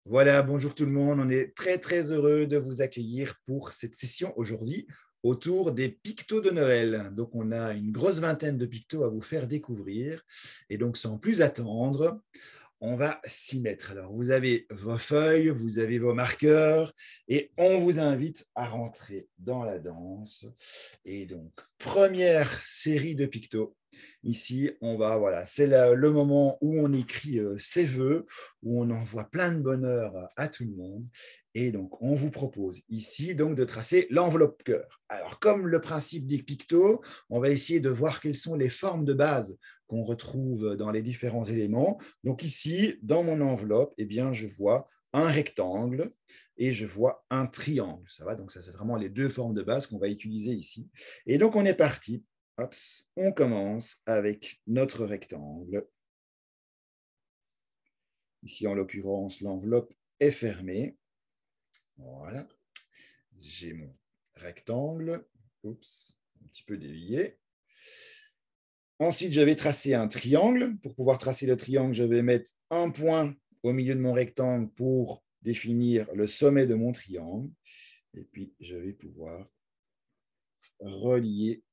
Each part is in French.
Voilà, bonjour tout le monde. On est très très heureux de vous accueillir pour cette session aujourd'hui autour des pictos de Noël. Donc on a une grosse vingtaine de pictos à vous faire découvrir. Et donc sans plus attendre, on va s'y mettre. Alors vous avez vos feuilles, vous avez vos marqueurs et on vous invite à rentrer dans la danse. Et donc première série de pictos. Ici, voilà, c'est le moment où on écrit ses vœux, où on envoie plein de bonheur à tout le monde. Et donc, on vous propose ici donc de tracer l'enveloppe cœur. Alors, comme le principe des pictos, on va essayer de voir quelles sont les formes de base qu'on retrouve dans les différents éléments. Donc ici, dans mon enveloppe, eh bien, je vois un rectangle et je vois un triangle. Ça va, donc ça, c'est vraiment les deux formes de base qu'on va utiliser ici. Et donc, on est parti. Hop, on commence avec notre rectangle. Ici, en l'occurrence, l'enveloppe est fermée. Voilà. J'ai mon rectangle. Oups, un petit peu dévié. Ensuite, je vais tracer un triangle. Pour pouvoir tracer le triangle, je vais mettre un point au milieu de mon rectangle pour définir le sommet de mon triangle. Et puis, je vais pouvoir relier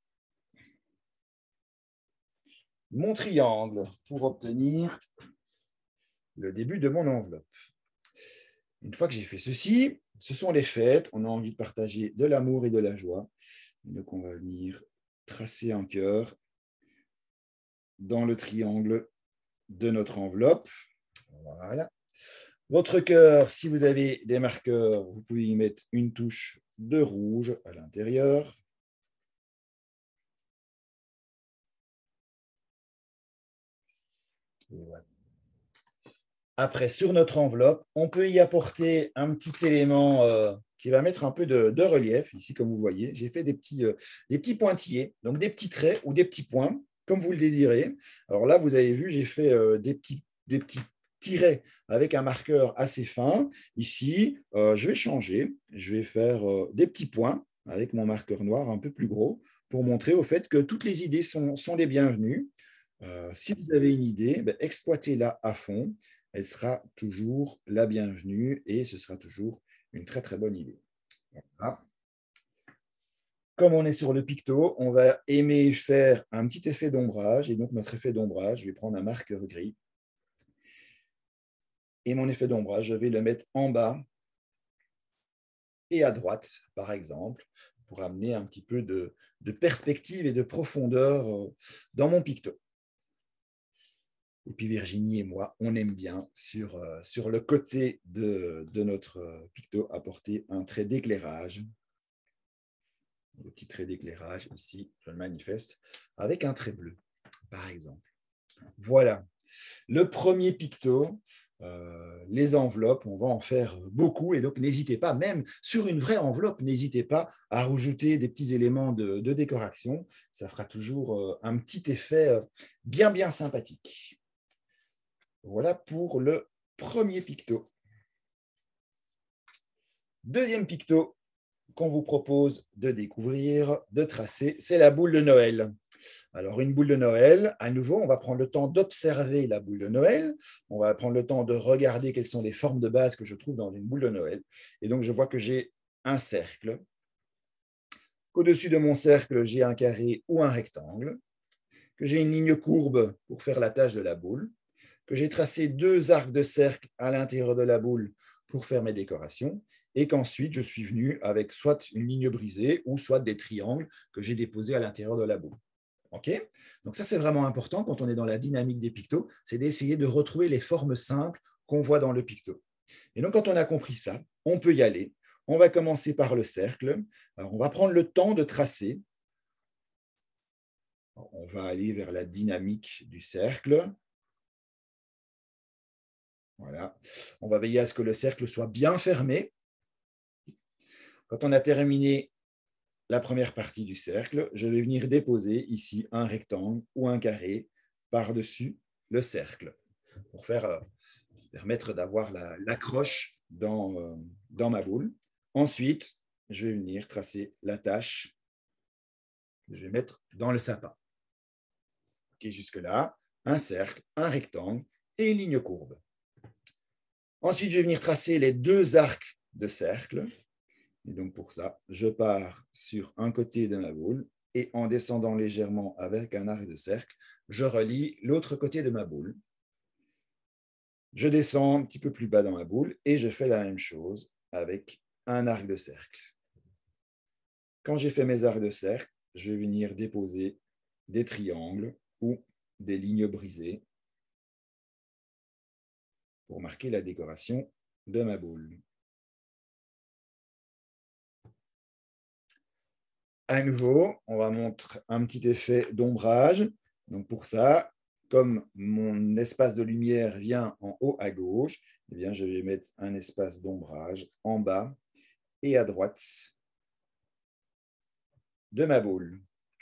mon triangle pour obtenir le début de mon enveloppe. Une fois que j'ai fait ceci, ce sont les fêtes. On a envie de partager de l'amour et de la joie. Et donc, on va venir tracer un cœur dans le triangle de notre enveloppe. Voilà. Votre cœur, si vous avez des marqueurs, vous pouvez y mettre une touche de rouge à l'intérieur. Voilà. Après, sur notre enveloppe, on peut y apporter un petit élément qui va mettre un peu de relief. Ici, comme vous voyez, j'ai fait des petits pointillés, donc des petits traits ou des petits points, comme vous le désirez. Alors là, vous avez vu, j'ai fait des petits tirets avec un marqueur assez fin. Ici, je vais changer. Je vais faire des petits points avec mon marqueur noir un peu plus gros pour montrer au fait que toutes les idées sont les bienvenues. Si vous avez une idée, ben, exploitez-la à fond. Elle sera toujours la bienvenue et ce sera toujours une très très bonne idée. Voilà. Comme on est sur le picto, on va aimer faire un petit effet d'ombrage. Et donc, notre effet d'ombrage, je vais prendre un marqueur gris. Et mon effet d'ombrage, je vais le mettre en bas et à droite, par exemple, pour amener un petit peu de perspective et de profondeur dans mon picto. Et puis Virginie et moi, on aime bien sur le côté de notre picto apporter un trait d'éclairage. Le petit trait d'éclairage ici, je le manifeste avec un trait bleu, par exemple. Voilà, le premier picto, les enveloppes, on va en faire beaucoup et donc n'hésitez pas, même sur une vraie enveloppe, n'hésitez pas à rajouter des petits éléments de décoration. Ça fera toujours un petit effet bien bien sympathique. Voilà pour le premier picto. Deuxième picto qu'on vous propose de découvrir, de tracer, c'est la boule de Noël. Alors, une boule de Noël, à nouveau, on va prendre le temps d'observer la boule de Noël. On va prendre le temps de regarder quelles sont les formes de base que je trouve dans une boule de Noël. Et donc, je vois que j'ai un cercle. Au-dessus de mon cercle, j'ai un carré ou un rectangle. Que j'ai une ligne courbe pour faire la tâche de la boule. Que j'ai tracé deux arcs de cercle à l'intérieur de la boule pour faire mes décorations, et qu'ensuite je suis venu avec soit une ligne brisée ou soit des triangles que j'ai déposés à l'intérieur de la boule. Okay, donc ça, c'est vraiment important quand on est dans la dynamique des pictos, c'est d'essayer de retrouver les formes simples qu'on voit dans le picto. Et donc, quand on a compris ça, on peut y aller. On va commencer par le cercle. Alors, on va prendre le temps de tracer. On va aller vers la dynamique du cercle. Voilà. On va veiller à ce que le cercle soit bien fermé. Quand on a terminé la première partie du cercle, je vais venir déposer ici un rectangle ou un carré par-dessus le cercle pour permettre d'avoir l'accroche dans ma boule. Ensuite, je vais venir tracer la tâche que je vais mettre dans le sapin. Okay, jusque-là, un cercle, un rectangle et une ligne courbe. Ensuite, je vais venir tracer les 2 arcs de cercle. Et donc, pour ça, je pars sur un côté de ma boule et en descendant légèrement avec un arc de cercle, je relie l'autre côté de ma boule. Je descends un petit peu plus bas dans ma boule et je fais la même chose avec un arc de cercle. Quand j'ai fait mes arcs de cercle, je vais venir déposer des triangles ou des lignes brisées pour marquer la décoration de ma boule. À nouveau, on va montrer un petit effet d'ombrage. Donc pour ça, comme mon espace de lumière vient en haut à gauche, eh bien, je vais mettre un espace d'ombrage en bas et à droite de ma boule.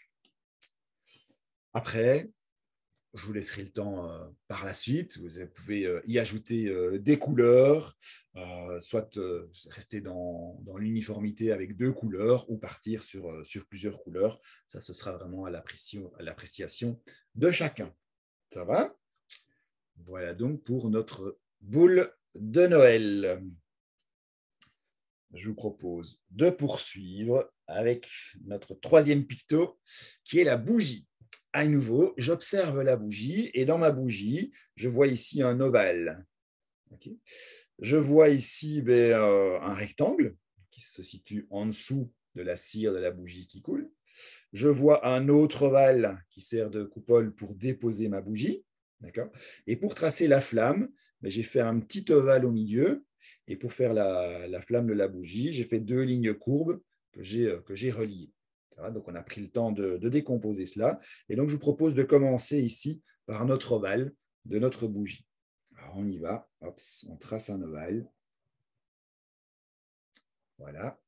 Après, je vous laisserai le temps par la suite. Vous pouvez y ajouter des couleurs, soit rester dans l'uniformité avec 2 couleurs ou partir sur plusieurs couleurs. Ça, ce sera vraiment à l'appréciation de chacun. Ça va? Voilà donc pour notre boule de Noël. Je vous propose de poursuivre avec notre 3e picto, qui est la bougie. À nouveau, j'observe la bougie et dans ma bougie, je vois ici un ovale. Okay. Je vois ici un rectangle qui se situe en dessous de la cire de la bougie qui coule. Je vois un autre ovale qui sert de coupole pour déposer ma bougie. Et pour tracer la flamme, j'ai fait un petit ovale au milieu. Et pour faire la flamme de la bougie, j'ai fait 2 lignes courbes que j'ai reliées. Donc, on a pris le temps de décomposer cela. Et donc, je vous propose de commencer ici par notre ovale de notre bougie. Alors, on y va. Hop, on trace un ovale. Voilà.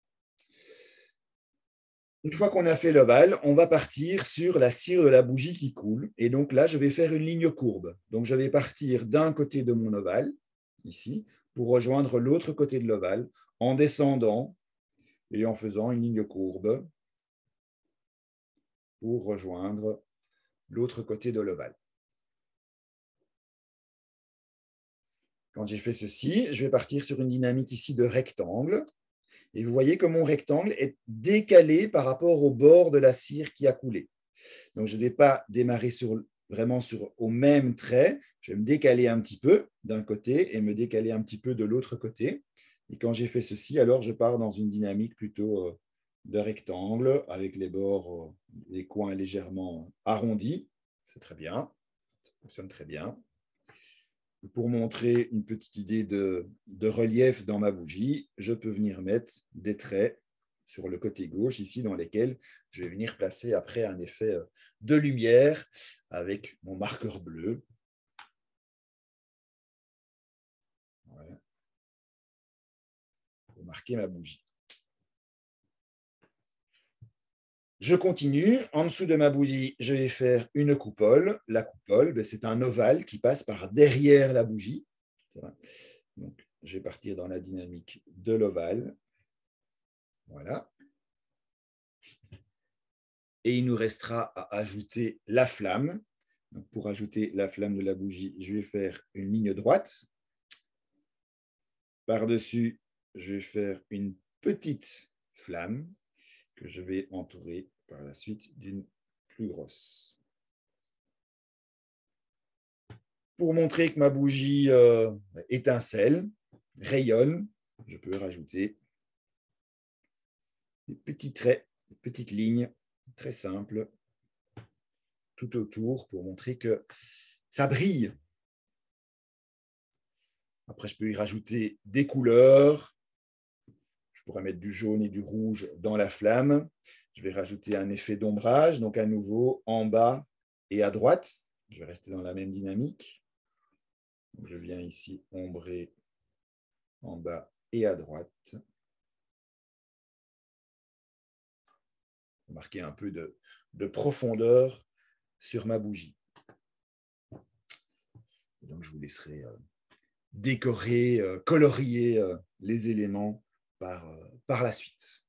Une fois qu'on a fait l'ovale, on va partir sur la cire de la bougie qui coule. Et donc là, je vais faire une ligne courbe. Donc, je vais partir d'un côté de mon ovale, ici, pour rejoindre l'autre côté de l'ovale, en descendant et en faisant une ligne courbe pour rejoindre l'autre côté de l'ovale. Quand j'ai fait ceci, je vais partir sur une dynamique ici de rectangle. Et vous voyez que mon rectangle est décalé par rapport au bord de la cire qui a coulé. Donc, je ne vais pas démarrer vraiment au même trait. Je vais me décaler un petit peu d'un côté et me décaler un petit peu de l'autre côté. Et quand j'ai fait ceci, alors je pars dans une dynamique plutôt de rectangle avec les bords, les coins légèrement arrondis. C'est très bien. Ça fonctionne très bien. Pour montrer une petite idée de relief dans ma bougie, je peux venir mettre des traits sur le côté gauche ici dans lesquels je vais venir placer après un effet de lumière avec mon marqueur bleu. Voilà. Pour marquer ma bougie. Je continue. En dessous de ma bougie, je vais faire une coupole. La coupole, c'est un ovale qui passe par derrière la bougie. Donc, je vais partir dans la dynamique de l'ovale. Voilà. Et il nous restera à ajouter la flamme. Donc, pour ajouter la flamme de la bougie, je vais faire une ligne droite. Par-dessus, je vais faire une petite flamme que je vais entourer par la suite d'une plus grosse. Pour montrer que ma bougie étincelle, rayonne, je peux rajouter des petits traits, des petites lignes très simples tout autour pour montrer que ça brille. Après, je peux y rajouter des couleurs. Je pourrais mettre du jaune et du rouge dans la flamme. Je vais rajouter un effet d'ombrage, donc à nouveau en bas et à droite. Je vais rester dans la même dynamique. Donc, je viens ici ombrer en bas et à droite. Marquer un peu de profondeur sur ma bougie. Donc, je vous laisserai décorer, colorier les éléments par la suite.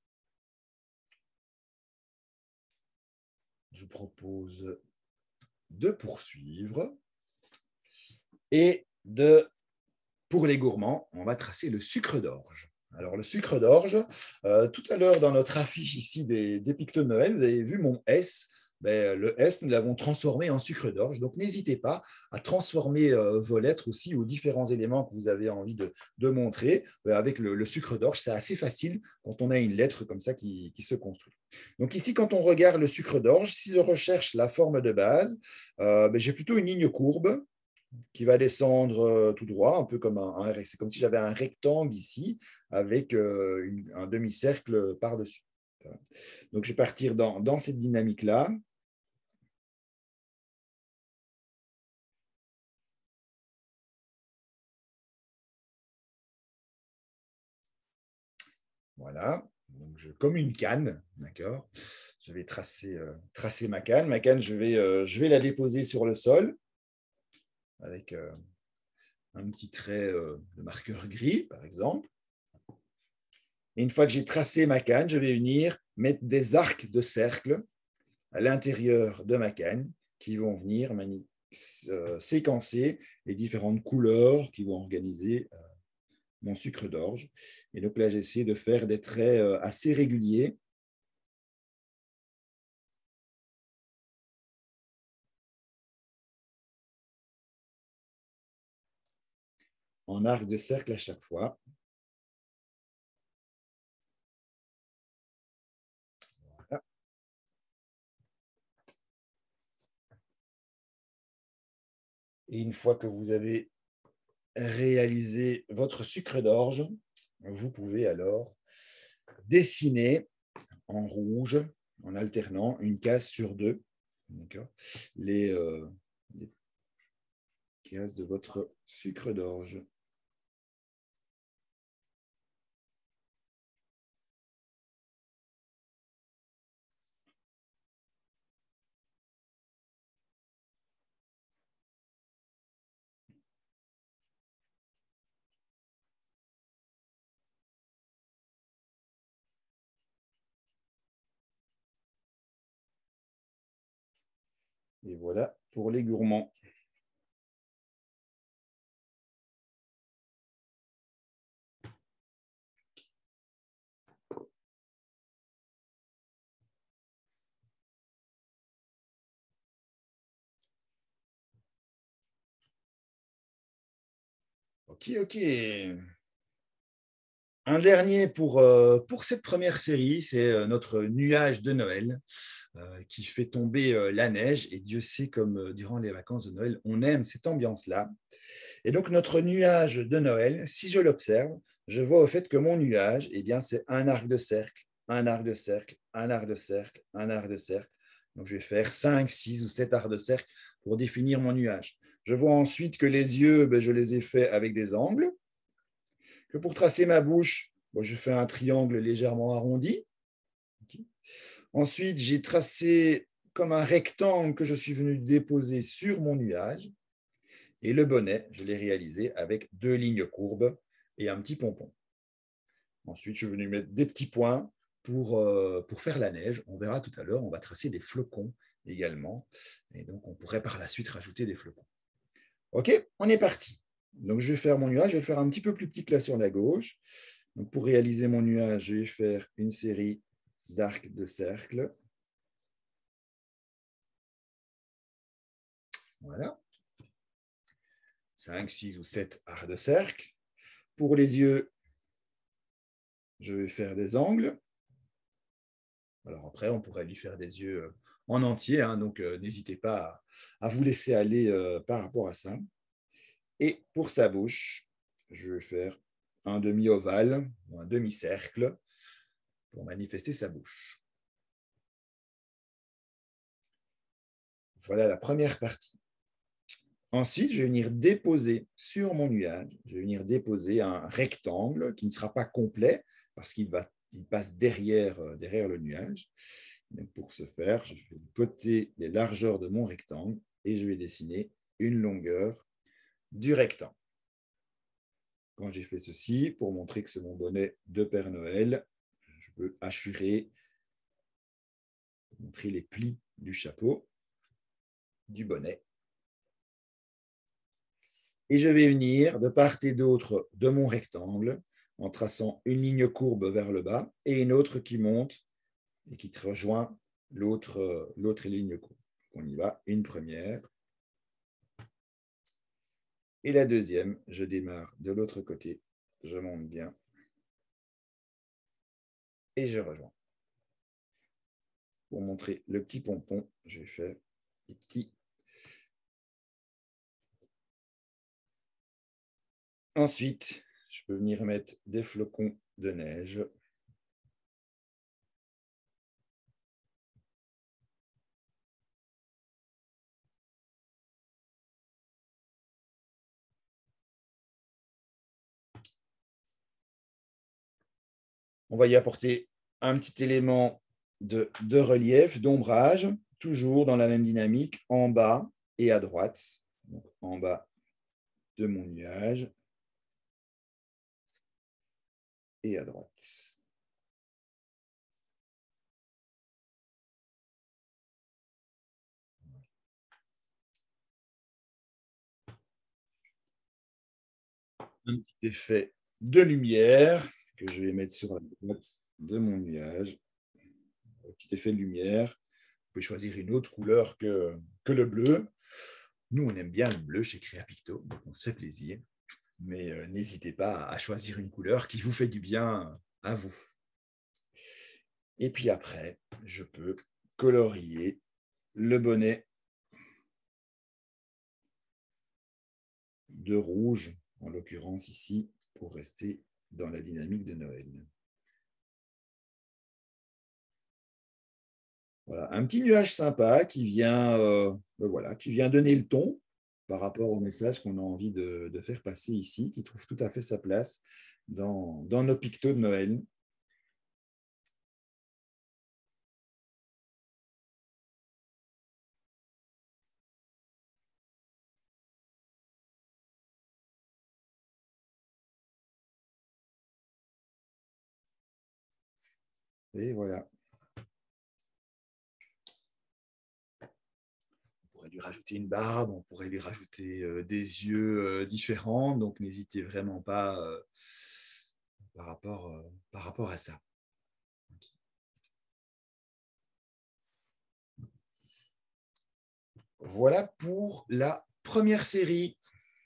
Je vous propose de poursuivre et de pour les gourmands, on va tracer le sucre d'orge. Alors, le sucre d'orge, tout à l'heure, dans notre affiche ici des pictos de Noël, vous avez vu mon S. Ben, le S, nous l'avons transformé en sucre d'orge. Donc, n'hésitez pas à transformer vos lettres aussi aux différents éléments que vous avez envie de montrer. Avec le sucre d'orge, c'est assez facile quand on a une lettre comme ça qui se construit. Donc, ici, quand on regarde le sucre d'orge, si je recherche la forme de base, ben, j'ai plutôt une ligne courbe qui va descendre tout droit, un peu comme c'est comme si j'avais un rectangle ici avec un demi-cercle par-dessus. Voilà. Donc, je vais partir dans cette dynamique-là. Voilà, donc comme une canne, d'accord. Je vais tracer ma canne. Ma canne, je vais la déposer sur le sol avec un petit trait de marqueur gris, par exemple. Et une fois que j'ai tracé ma canne, je vais venir mettre des arcs de cercle à l'intérieur de ma canne qui vont venir séquencer les différentes couleurs qui vont organiser mon sucre d'orge. Et donc là, j'essaie de faire des traits assez réguliers. En arc de cercle à chaque fois. Voilà. Et une fois que vous avez réalisé votre sucre d'orge, vous pouvez alors dessiner en rouge, en alternant une case sur deux, les cases de votre sucre d'orge. Et voilà pour les gourmands. Ok, ok. Un dernier pour cette première série, c'est notre nuage de Noël qui fait tomber la neige. Et Dieu sait comme durant les vacances de Noël, on aime cette ambiance-là. Et donc, notre nuage de Noël, si je l'observe, je vois au fait que mon nuage, eh bien, c'est un arc de cercle, un arc de cercle, un arc de cercle, un arc de cercle. Donc, je vais faire 5, 6 ou 7 arcs de cercle pour définir mon nuage. Je vois ensuite que les yeux, je les ai faits avec des angles. Que pour tracer ma bouche, je fais un triangle légèrement arrondi. Ensuite, j'ai tracé comme un rectangle que je suis venu déposer sur mon nuage. Et le bonnet, je l'ai réalisé avec 2 lignes courbes et un petit pompon. Ensuite, je suis venu mettre des petits points pour faire la neige. On verra tout à l'heure, on va tracer des flocons également. Et donc, on pourrait par la suite rajouter des flocons. OK, on est parti. Donc, je vais faire mon nuage. Je vais le faire un petit peu plus petit que là sur la gauche. Donc, pour réaliser mon nuage, je vais faire une série d'arcs de cercle. Voilà. 5, 6 ou 7 arcs de cercle. Pour les yeux, je vais faire des angles. Alors après, on pourrait lui faire des yeux en entier, hein, donc n'hésitez pas à vous laisser aller par rapport à ça. Et pour sa bouche, je vais faire un demi-ovale ou un demi-cercle pour manifester sa bouche. Voilà la première partie. Ensuite, je vais venir déposer sur mon nuage, je vais venir déposer un rectangle qui ne sera pas complet parce qu'il passe derrière le nuage. Donc pour ce faire, je vais coter les largeurs de mon rectangle et je vais dessiner une longueur du rectangle. Quand j'ai fait ceci, pour montrer que c'est mon bonnet de Père Noël, je peux hachurer, montrer les plis du chapeau, du bonnet. Et je vais venir de part et d'autre de mon rectangle en traçant une ligne courbe vers le bas et une autre qui monte et qui rejoint l'autre ligne courbe. On y va, une première. Et la deuxième, je démarre de l'autre côté, je monte bien et je rejoins. Pour montrer le petit pompon, je vais faire des petits. Ensuite, je peux venir mettre des flocons de neige. On va y apporter un petit élément de relief, d'ombrage, toujours dans la même dynamique, en bas et à droite. Donc, en bas de mon nuage et à droite. Un petit effet de lumière que je vais mettre sur la droite de mon nuage. Un petit effet de lumière. Vous pouvez choisir une autre couleur que le bleu. Nous, on aime bien le bleu chez Créapicto, donc on se fait plaisir. Mais n'hésitez pas à choisir une couleur qui vous fait du bien à vous. Et puis après, je peux colorier le bonnet de rouge, en l'occurrence ici, pour rester dans la dynamique de Noël. Voilà, un petit nuage sympa qui vient, qui vient donner le ton par rapport au message qu'on a envie de faire passer ici, qui trouve tout à fait sa place dans nos pictos de Noël. Et voilà. On pourrait lui rajouter une barbe, on pourrait lui rajouter des yeux différents, donc n'hésitez vraiment pas par rapport à ça. Voilà pour la première série.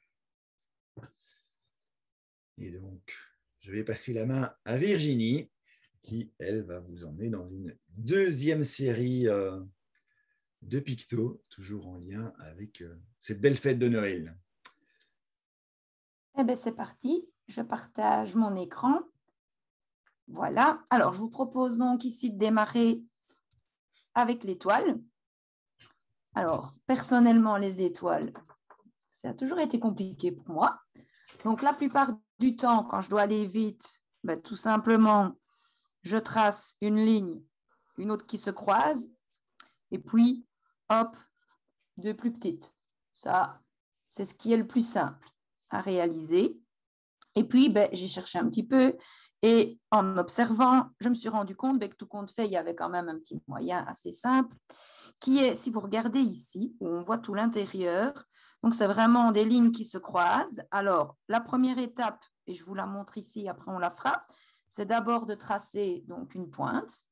Et donc, je vais passer la main à Virginie, qui, elle, va vous emmener dans une deuxième série de pictos, toujours en lien avec cette belle fête de Noël. Eh bien, c'est parti. Je partage mon écran. Voilà. Alors, je vous propose donc ici de démarrer avec l'étoile. Alors, personnellement, les étoiles, ça a toujours été compliqué pour moi. Donc, la plupart du temps, quand je dois aller vite, ben, tout simplement, je trace une ligne, une autre qui se croise, et puis, hop, deux plus petites. Ça, c'est ce qui est le plus simple à réaliser. Et puis, ben, j'ai cherché un petit peu et en observant, je me suis rendu compte que tout compte fait, il y avait quand même un petit moyen assez simple qui est, si vous regardez ici, où on voit tout l'intérieur, donc c'est vraiment des lignes qui se croisent. Alors, la première étape, et je vous la montre ici, après on la fera, c'est d'abord de tracer donc une pointe,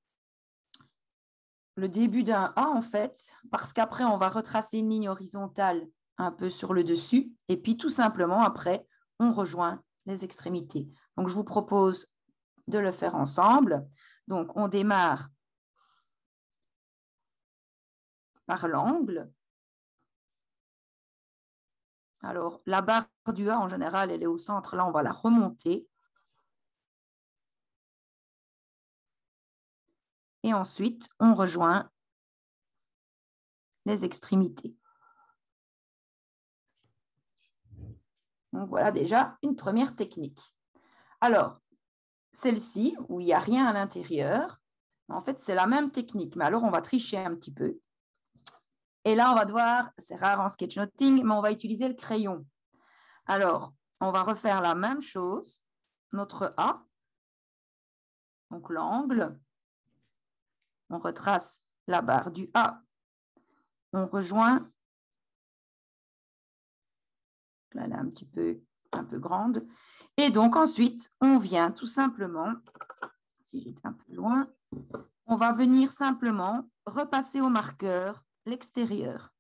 le début d'un A en fait, parce qu'après on va retracer une ligne horizontale un peu sur le dessus, et puis tout simplement après, on rejoint les extrémités. Donc je vous propose de le faire ensemble. Donc on démarre par l'angle. Alors la barre du A en général, elle est au centre, là on va la remonter. Et ensuite, on rejoint les extrémités. Donc voilà déjà une première technique. Alors, celle-ci, où il n'y a rien à l'intérieur, en fait, c'est la même technique, mais alors on va tricher un petit peu. Et là, on va devoir, c'est rare en sketchnoting, mais on va utiliser le crayon. Alors, on va refaire la même chose, notre A, donc l'angle, on retrace la barre du A, on rejoint là, elle est un peu grande. Et donc, ensuite, on vient tout simplement, si j'étais un peu loin, on va venir simplement repasser au marqueur l'extérieur.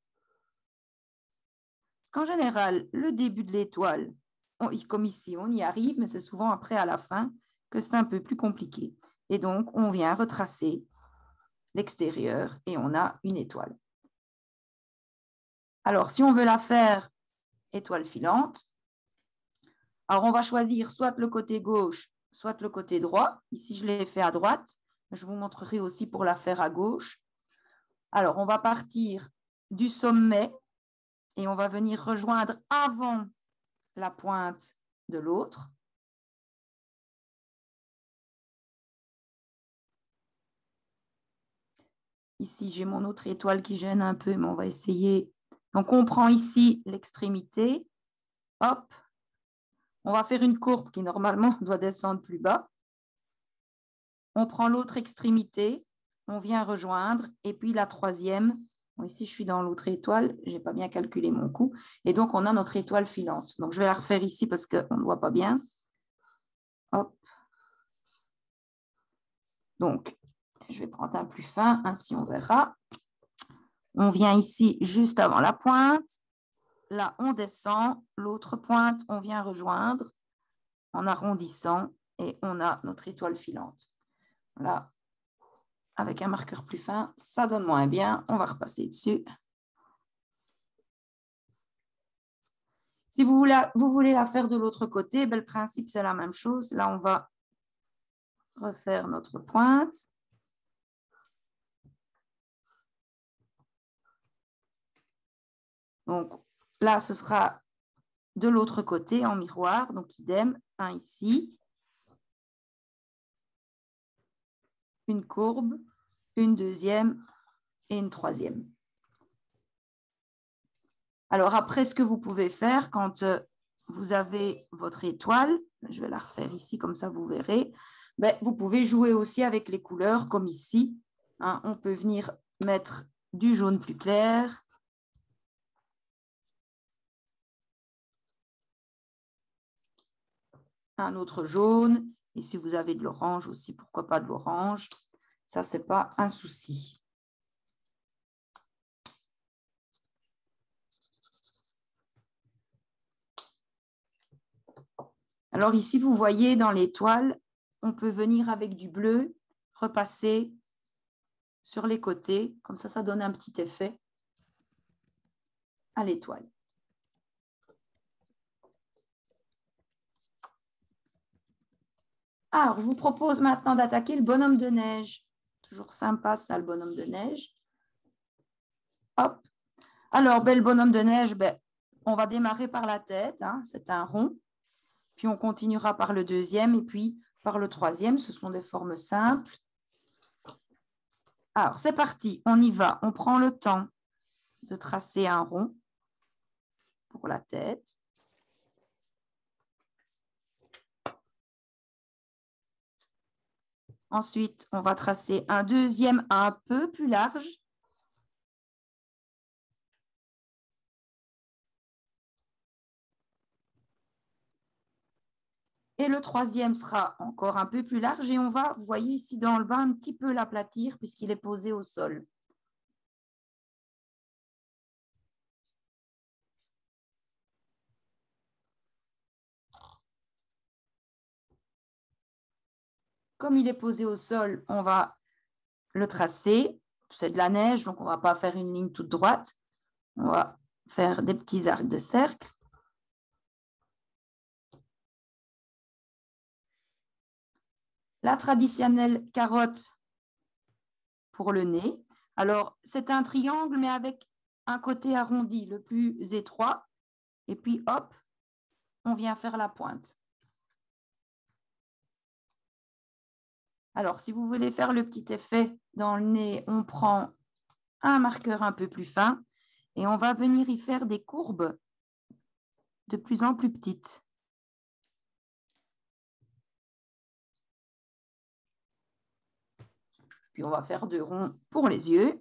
Parce qu'en général, le début de l'étoile, comme ici, on y arrive, mais c'est souvent après, à la fin, que c'est un peu plus compliqué. Et donc, on vient retracer l'extérieur et on a une étoile. Alors, si on veut la faire étoile filante, alors on va choisir soit le côté gauche, soit le côté droit. Ici, je l'ai fait à droite. Je vous montrerai aussi pour la faire à gauche. Alors, on va partir du sommet et on va venir rejoindre avant la pointe de l'autre. Ici, j'ai mon autre étoile qui gêne un peu, mais on va essayer. Donc, on prend ici l'extrémité. Hop. On va faire une courbe qui, normalement, doit descendre plus bas. On prend l'autre extrémité. On vient rejoindre. Et puis, la troisième. Bon, ici, je suis dans l'autre étoile. Je n'ai pas bien calculé mon coup. Et donc, on a notre étoile filante. Donc, je vais la refaire ici parce qu'on ne voit pas bien. Hop. Donc, je vais prendre un plus fin. Ainsi, on verra. On vient ici juste avant la pointe. Là, on descend. L'autre pointe, on vient rejoindre en arrondissant et on a notre étoile filante. Là, avec un marqueur plus fin, ça donne moins bien. On va repasser dessus. Si vous voulez la faire de l'autre côté, ben, le principe, c'est la même chose. Là, on va refaire notre pointe. Donc, là, ce sera de l'autre côté en miroir. Donc, idem, un ici. Une courbe, une deuxième et une troisième. Alors, après, ce que vous pouvez faire quand vous avez votre étoile, je vais la refaire ici, comme ça vous verrez, ben, vous pouvez jouer aussi avec les couleurs, comme ici. Hein, on peut venir mettre du jaune plus clair. Un autre jaune. Et si vous avez de l'orange aussi, pourquoi pas de l'orange? Ça, ce n'est pas un souci. Alors ici, vous voyez dans l'étoile, on peut venir avec du bleu, repasser sur les côtés. Comme ça donne un petit effet à l'étoile. Alors, je vous propose maintenant d'attaquer le bonhomme de neige. Toujours sympa, ça, le bonhomme de neige. Hop. Alors, ben, le bonhomme de neige, ben, on va démarrer par la tête. Hein, c'est un rond. Puis, on continuera par le deuxième et puis par le troisième. Ce sont des formes simples. Alors, c'est parti. On y va. On prend le temps de tracer un rond pour la tête. Ensuite, on va tracer un deuxième un peu plus large. Et le troisième sera encore un peu plus large et on va, vous voyez ici dans le bas, un petit peu l'aplatir puisqu'il est posé au sol. Comme il est posé au sol, on va le tracer. C'est de la neige, donc on ne va pas faire une ligne toute droite. On va faire des petits arcs de cercle. La traditionnelle carotte pour le nez. Alors, c'est un triangle, mais avec un côté arrondi, le plus étroit. Et puis, hop, on vient faire la pointe. Alors, si vous voulez faire le petit effet dans le nez, on prend un marqueur un peu plus fin et on va venir y faire des courbes de plus en plus petites. Puis, on va faire 2 ronds pour les yeux.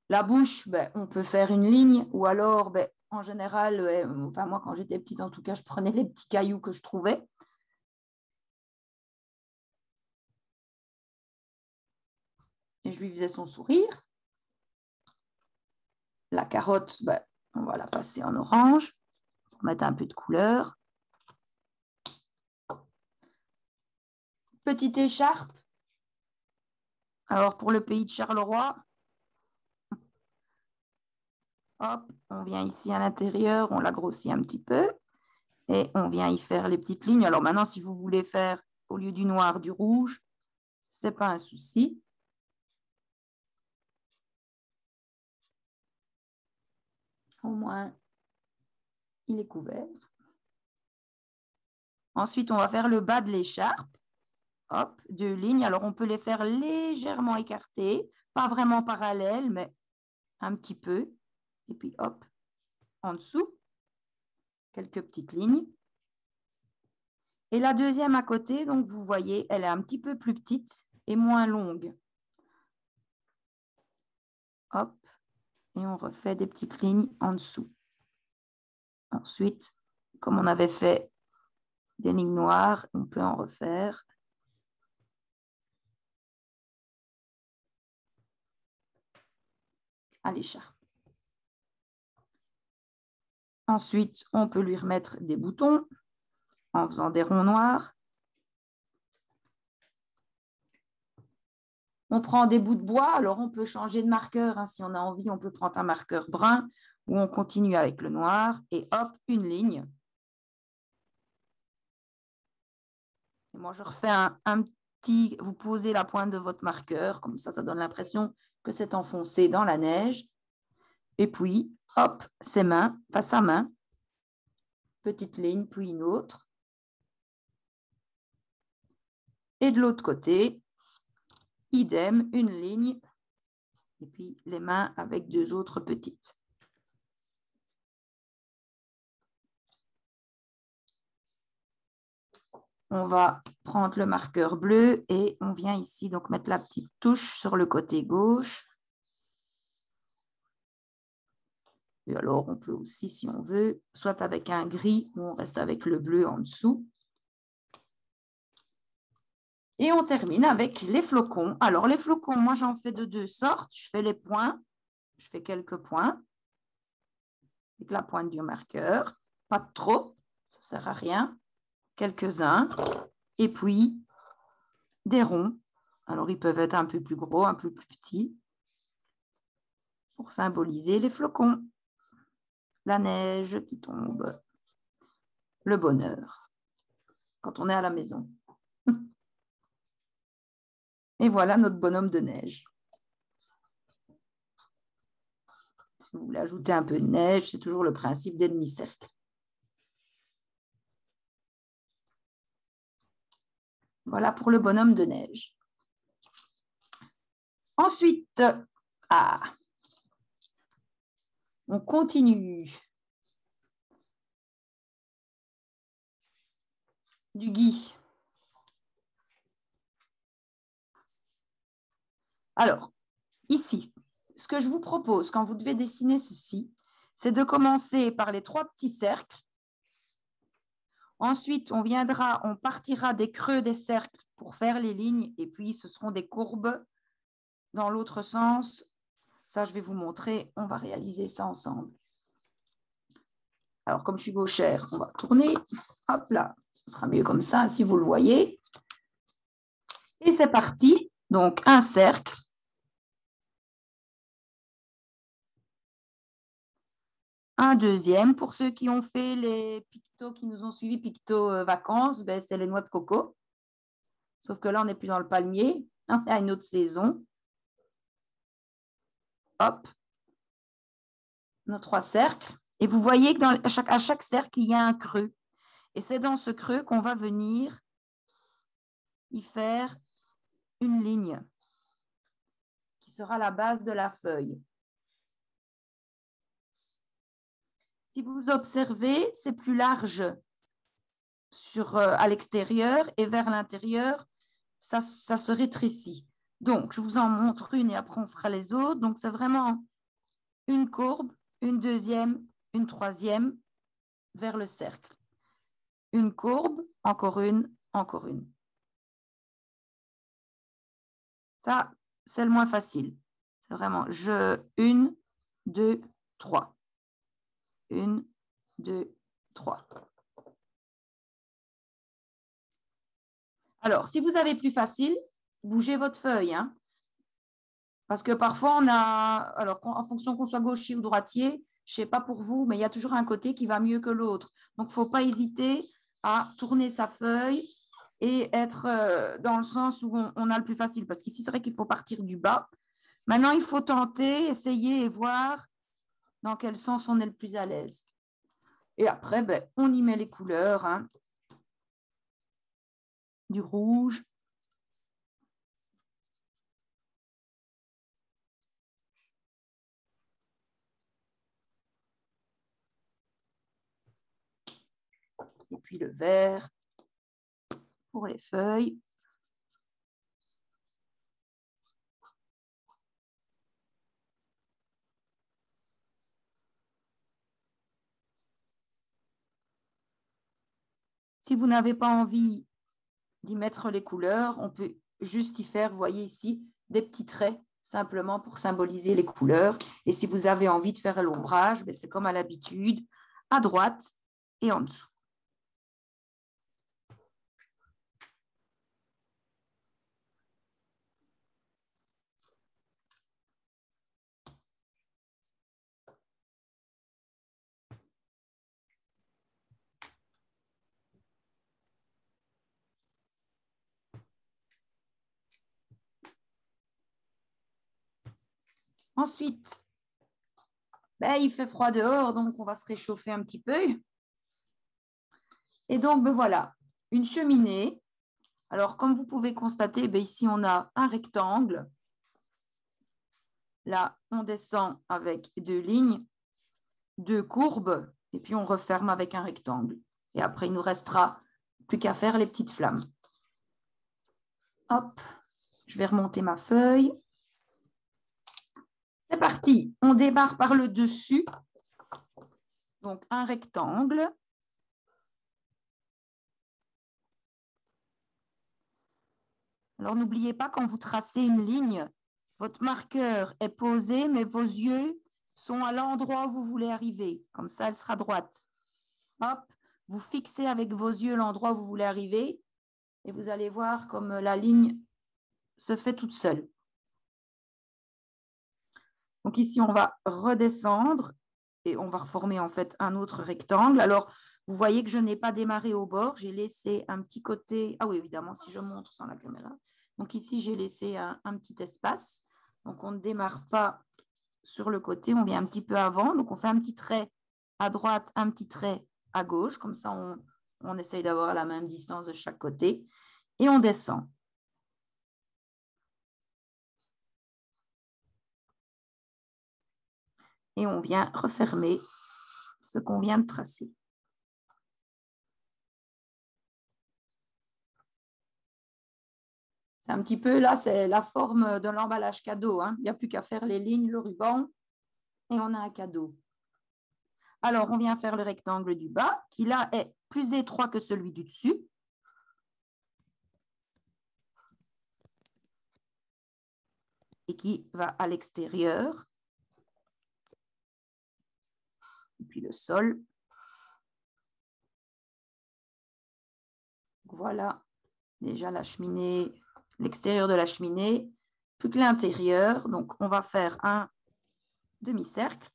La bouche, ben, on peut faire une ligne ou alors, ben, en général, enfin moi quand j'étais petite en tout cas, je prenais les petits cailloux que je trouvais. Et je lui faisais son sourire. La carotte, ben, on va la passer en orange pour mettre un peu de couleur. Petite écharpe. Alors pour le pays de Charleroi, hop, on vient ici à l'intérieur, on la grossit un petit peu et on vient y faire les petites lignes. Alors maintenant, si vous voulez faire au lieu du noir, du rouge, ce n'est pas un souci. Au moins, il est couvert. Ensuite, on va faire le bas de l'écharpe. Hop, 2 lignes. Alors, on peut les faire légèrement écartées, pas vraiment parallèles, mais un petit peu. Et puis, hop, en dessous, quelques petites lignes. Et la deuxième à côté, donc vous voyez, elle est un petit peu plus petite et moins longue. Hop, et on refait des petites lignes en dessous. Ensuite, comme on avait fait des lignes noires, on peut en refaire. À l'écharpe. Ensuite, on peut lui remettre des boutons en faisant des ronds noirs. On prend des bouts de bois, alors on peut changer de marqueur. Hein. Si on a envie, on peut prendre un marqueur brun ou on continue avec le noir et hop, une ligne. Et moi, je refais un petit... Vous posez la pointe de votre marqueur, comme ça donne l'impression que c'est enfoncé dans la neige. Et puis, hop, ses mains, pas sa main. Petite ligne, puis une autre. Et de l'autre côté, idem, une ligne. Et puis les mains avec 2 autres petites. On va prendre le marqueur bleu et on vient ici donc mettre la petite touche sur le côté gauche. Et alors, on peut aussi, si on veut, soit avec un gris ou on reste avec le bleu en dessous. Et on termine avec les flocons. Alors, les flocons, moi, j'en fais de 2 sortes. Je fais les points. Je fais quelques points avec la pointe du marqueur. Pas trop, ça ne sert à rien. Quelques-uns. Et puis, des ronds. Alors, ils peuvent être un peu plus gros, un peu plus petits pour symboliser les flocons. La neige qui tombe, le bonheur quand on est à la maison. Et voilà notre bonhomme de neige. Si vous voulez ajouter un peu de neige, c'est toujours le principe des demi-cercles. Voilà pour le bonhomme de neige. Ensuite, on continue. Du gui. Alors, ici, ce que je vous propose quand vous devez dessiner ceci, c'est de commencer par les 3 petits cercles. Ensuite, on partira des creux des cercles pour faire les lignes et puis ce seront des courbes dans l'autre sens. Ça, je vais vous montrer. On va réaliser ça ensemble. Alors, comme je suis gauchère, on va tourner. Hop là, ce sera mieux comme ça, si vous le voyez. Et c'est parti. Donc, un cercle. Un deuxième. Pour ceux qui ont fait les pictos, qui nous ont suivis, pictos vacances, ben, c'est les noix de coco. Sauf que là, on n'est plus dans le palmier. On est à une autre saison. Hop. Nos 3 cercles. Et vous voyez que à chaque cercle, il y a un creux. Et c'est dans ce creux qu'on va venir y faire une ligne qui sera la base de la feuille. Si vous observez, c'est plus large à l'extérieur et vers l'intérieur, ça se rétrécit. Donc, je vous en montre une et après on fera les autres. Donc, c'est vraiment une courbe, une deuxième, une troisième vers le cercle. Une courbe, encore une, encore une. Ça, c'est le moins facile. C'est vraiment une, deux, trois. Une, deux, trois. Alors, si vous avez plus facile, bougez votre feuille. Hein, parce que parfois, on a, alors en fonction qu'on soit gaucher ou droitier, je ne sais pas pour vous, mais il y a toujours un côté qui va mieux que l'autre. Donc, il ne faut pas hésiter à tourner sa feuille et être dans le sens où on a le plus facile. Parce qu'ici, c'est vrai qu'il faut partir du bas. Maintenant, il faut tenter, essayer et voir dans quel sens on est le plus à l'aise. Et après, ben, on y met les couleurs. Hein, du rouge. Et puis le vert pour les feuilles. Si vous n'avez pas envie d'y mettre les couleurs, on peut juste y faire, vous voyez ici, des petits traits, simplement pour symboliser les couleurs. Et si vous avez envie de faire l'ombrage, ben c'est comme à l'habitude, à droite et en dessous. Ensuite, ben, il fait froid dehors, donc on va se réchauffer un petit peu. Et donc, ben voilà, une cheminée. Alors, comme vous pouvez constater, ben ici, on a un rectangle. Là, on descend avec deux lignes, deux courbes, et puis on referme avec un rectangle. Et après, il nous restera plus qu'à faire les petites flammes. Hop, je vais remonter ma feuille. C'est parti, on démarre par le dessus. Donc, un rectangle. Alors, n'oubliez pas, quand vous tracez une ligne, votre marqueur est posé, mais vos yeux sont à l'endroit où vous voulez arriver. Comme ça, elle sera droite. Hop, vous fixez avec vos yeux l'endroit où vous voulez arriver et vous allez voir comme la ligne se fait toute seule. Donc ici, on va redescendre et on va reformer en fait un autre rectangle. Alors, vous voyez que je n'ai pas démarré au bord, j'ai laissé un petit côté. Ah oui, évidemment, si je montre sans la caméra. Donc ici, j'ai laissé un petit espace. Donc, on ne démarre pas sur le côté, on vient un petit peu avant. Donc, on fait un petit trait à droite, un petit trait à gauche. Comme ça, on essaye d'avoir la même distance de chaque côté. Et on descend. Et on vient refermer ce qu'on vient de tracer. C'est un petit peu, là, c'est la forme de l'emballage cadeau. Hein. Il n'y a plus qu'à faire les lignes, le ruban, et on a un cadeau. Alors, on vient faire le rectangle du bas, qui là est plus étroit que celui du dessus. Et qui va à l'extérieur. Et puis le sol. Voilà, déjà la cheminée, l'extérieur de la cheminée, plus que l'intérieur. Donc, on va faire un demi-cercle.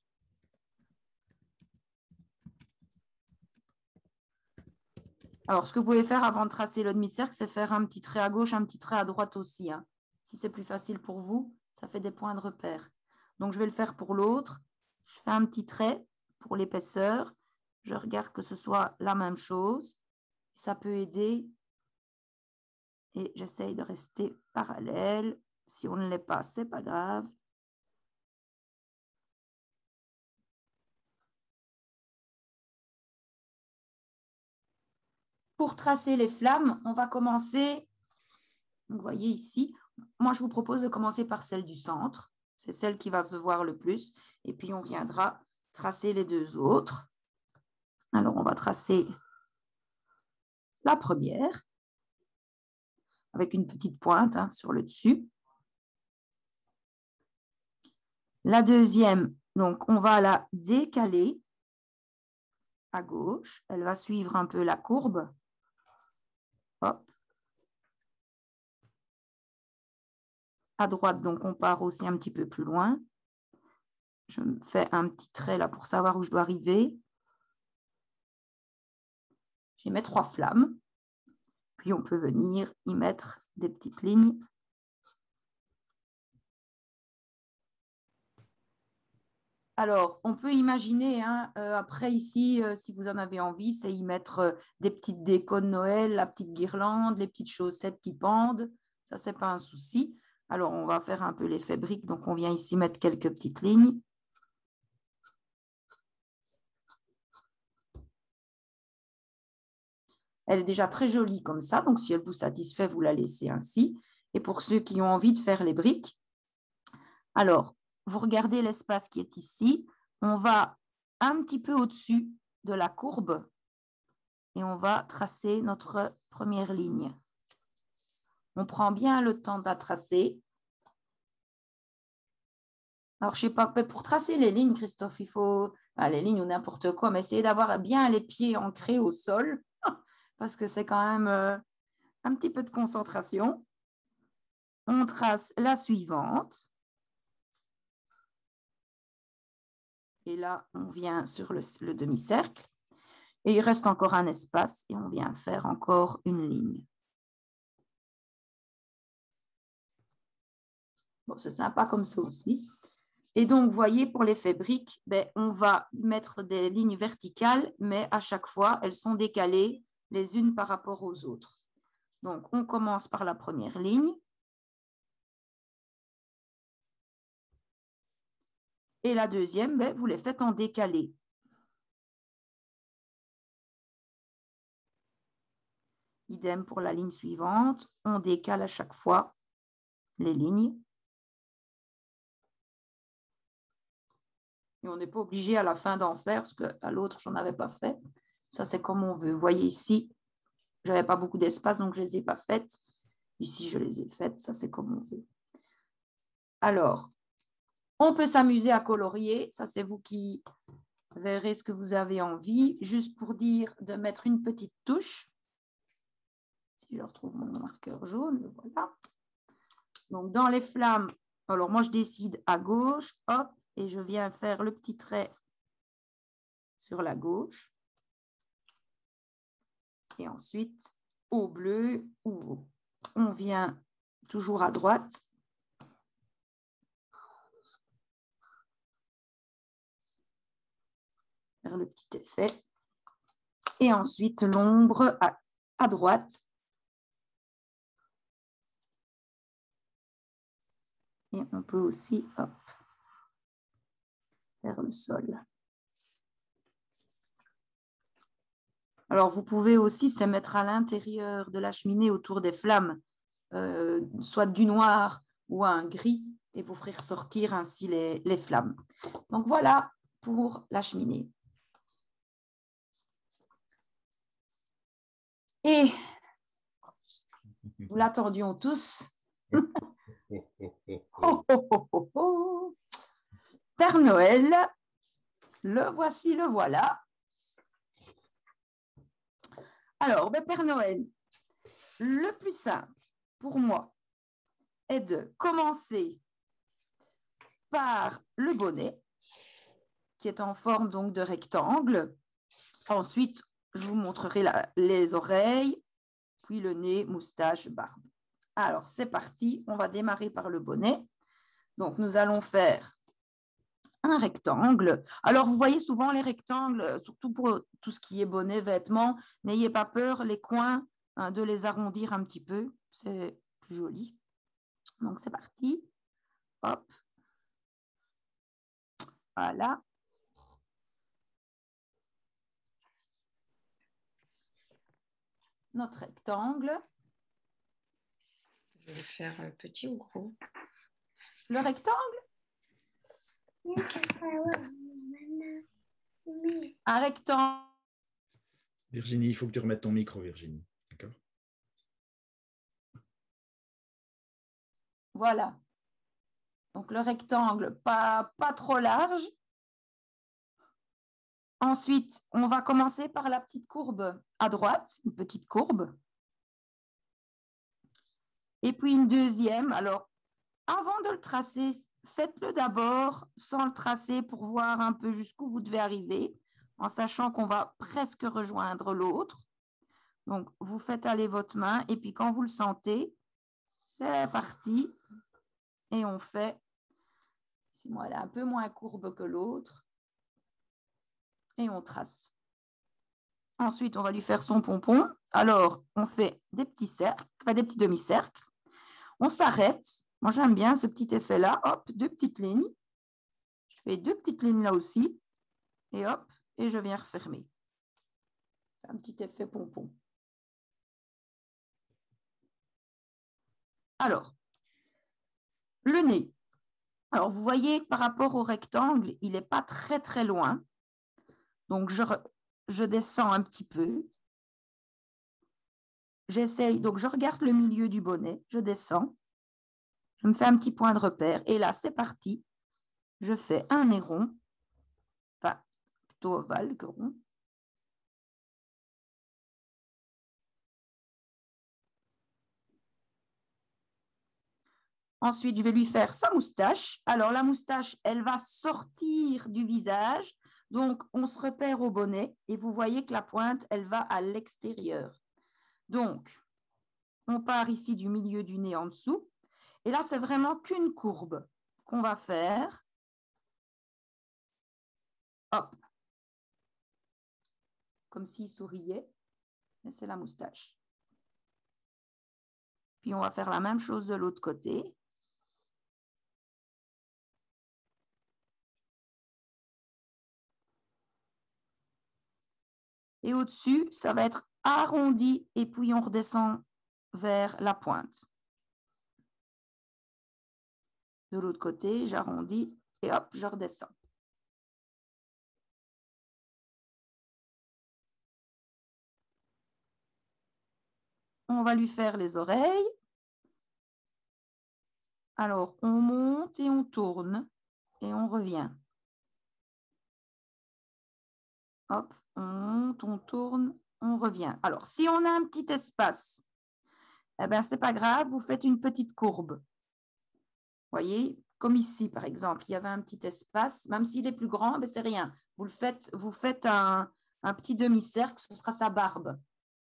Alors, ce que vous pouvez faire avant de tracer le demi-cercle, c'est faire un petit trait à gauche, un petit trait à droite aussi. Hein. Si c'est plus facile pour vous, ça fait des points de repère. Donc, je vais le faire pour l'autre. Je fais un petit trait pour l'épaisseur. Je regarde que ce soit la même chose. Ça peut aider. Et j'essaye de rester parallèle. Si on ne l'est pas, ce n'est pas grave. Pour tracer les flammes, on va commencer, vous voyez ici, moi je vous propose de commencer par celle du centre. C'est celle qui va se voir le plus. Et puis, on viendra tracer les deux autres. Alors, on va tracer la première avec une petite pointe sur le dessus. La deuxième, donc, on va la décaler à gauche. Elle va suivre un peu la courbe. Hop. À droite, donc, on part aussi un petit peu plus loin. Je me fais un petit trait là pour savoir où je dois arriver. Je vais mettre 3 flammes. Puis, on peut venir y mettre des petites lignes. Alors, on peut imaginer, après ici, si vous en avez envie, c'est y mettre des petites décos de Noël, la petite guirlande, les petites chaussettes qui pendent. Ça, ce n'est pas un souci. Alors, on va faire un peu l'effet brique. Donc, on vient ici mettre quelques petites lignes. Elle est déjà très jolie comme ça. Donc, si elle vous satisfait, vous la laissez ainsi. Et pour ceux qui ont envie de faire les briques, alors, vous regardez l'espace qui est ici. On va un petit peu au-dessus de la courbe et on va tracer notre première ligne. On prend bien le temps de la tracer. Alors, je ne sais pas, pour tracer les lignes, Christophe, il faut, les lignes ou n'importe quoi, mais essayer d'avoir bien les pieds ancrés au sol parce que c'est quand même un petit peu de concentration. On trace la suivante. Et là, on vient sur le demi-cercle. Et il reste encore un espace et on vient faire encore une ligne. Bon, c'est sympa comme ça aussi. Et donc, vous voyez, pour l'effet brique, on va mettre des lignes verticales, mais à chaque fois, elles sont décalées les unes par rapport aux autres. Donc, on commence par la première ligne. Et la deuxième, vous les faites en décalé. Idem pour la ligne suivante. On décale à chaque fois les lignes. Et on n'est pas obligé à la fin d'en faire, parce qu'à l'autre, je n'en avais pas fait. Ça, c'est comme on veut. Vous voyez ici, je n'avais pas beaucoup d'espace, donc je ne les ai pas faites. Ici, je les ai faites. Ça, c'est comme on veut. Alors, on peut s'amuser à colorier. Ça, c'est vous qui verrez ce que vous avez envie. Juste pour dire de mettre une petite touche. Si je retrouve mon marqueur jaune, le voilà. Donc, dans les flammes, alors moi, je décide à gauche, hop, et je viens faire le petit trait sur la gauche. Et ensuite, au bleu, on vient toujours à droite. Faire le petit effet. Et ensuite, l'ombre à droite. Et on peut aussi, hop, faire le sol. Alors, vous pouvez aussi se mettre à l'intérieur de la cheminée autour des flammes, soit du noir ou un gris, et vous ferez ressortir ainsi les flammes. Donc, voilà pour la cheminée. Et nous l'attendions tous. Oh, oh, oh, oh, oh. Père Noël, le voici, le voilà. Alors, Père Noël, le plus simple pour moi est de commencer par le bonnet, qui est en forme donc de rectangle. Ensuite, je vous montrerai les oreilles, puis le nez, moustache, barbe. Alors, c'est parti. On va démarrer par le bonnet. Donc, nous allons faire un rectangle. Alors, vous voyez souvent les rectangles, surtout pour tout ce qui est bonnet, vêtements. N'ayez pas peur, les coins, de les arrondir un petit peu. C'est plus joli. Donc, c'est parti. Hop. Voilà. Notre rectangle. Je vais faire petit ou gros? Le rectangle? Un rectangle. Virginie, il faut que tu remettes ton micro, Virginie. D'accord? Voilà. Donc, le rectangle, pas trop large. Ensuite, on va commencer par la petite courbe à droite, une petite courbe. Et puis une deuxième. Alors, avant de le tracer, faites-le d'abord sans le tracer pour voir un peu jusqu'où vous devez arriver, en sachant qu'on va presque rejoindre l'autre. Donc, vous faites aller votre main et puis quand vous le sentez, c'est parti. Et on fait, si moi elle est un peu moins courbe que l'autre, et on trace. Ensuite, on va lui faire son pompon. Alors, on fait des petits cercles, des petits demi-cercles. On s'arrête. Moi, j'aime bien ce petit effet-là. Hop, 2 petites lignes. Je fais 2 petites lignes là aussi. Et hop, et je viens refermer. Un petit effet pompon. Alors, le nez. Alors, vous voyez, par rapport au rectangle, il n'est pas très, très loin. Donc, je descends un petit peu. J'essaye, donc je regarde le milieu du bonnet, je descends. Je me fais un petit point de repère. Et là, c'est parti. Je fais un nez rond. Enfin, plutôt ovale que rond. Ensuite, je vais lui faire sa moustache. Alors, la moustache, elle va sortir du visage. Donc, on se repère au bonnet et vous voyez que la pointe, elle va à l'extérieur. Donc, on part ici du milieu du nez en dessous. Et là, c'est vraiment qu'une courbe qu'on va faire. Hop. Comme s'il souriait. Mais c'est la moustache. Puis, on va faire la même chose de l'autre côté. Et au-dessus, ça va être arrondi et puis on redescend vers la pointe. De l'autre côté, j'arrondis et hop, je redescends. On va lui faire les oreilles. Alors, on monte et on tourne et on revient. Hop, on monte, on tourne, on revient. Alors, si on a un petit espace, eh bien, ce n'est pas grave, vous faites une petite courbe. Vous voyez, comme ici, par exemple, il y avait un petit espace, même s'il est plus grand, ben, c'est rien. Vous faites un petit demi-cercle, ce sera sa barbe.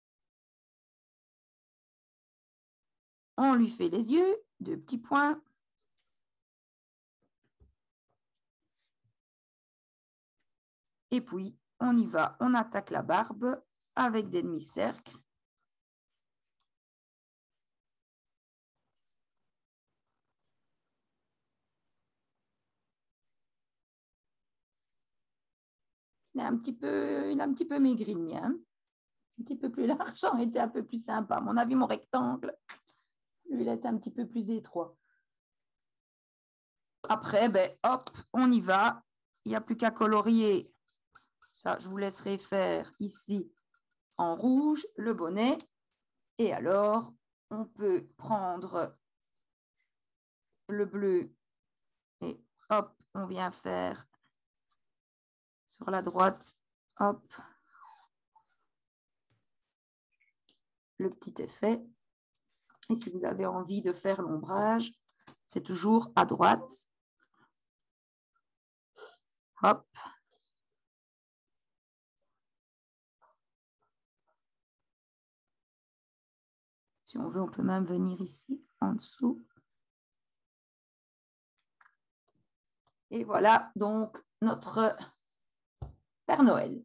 On lui fait les yeux, 2 petits points. Et puis, on y va, on attaque la barbe avec des demi-cercles. Il a un petit peu maigri le mien. Un petit peu plus large, ça aurait été un peu plus sympa. À mon avis, mon rectangle, lui, il est un petit peu plus étroit. Après, ben, hop, on y va. Il n'y a plus qu'à colorier. Ça, je vous laisserai faire ici en rouge, le bonnet. Et alors, on peut prendre le bleu et hop, on vient faire sur la droite, hop, le petit effet. Et si vous avez envie de faire l'ombrage, c'est toujours à droite. Hop. Si on veut, on peut même venir ici, en dessous. Et voilà donc notre Père Noël.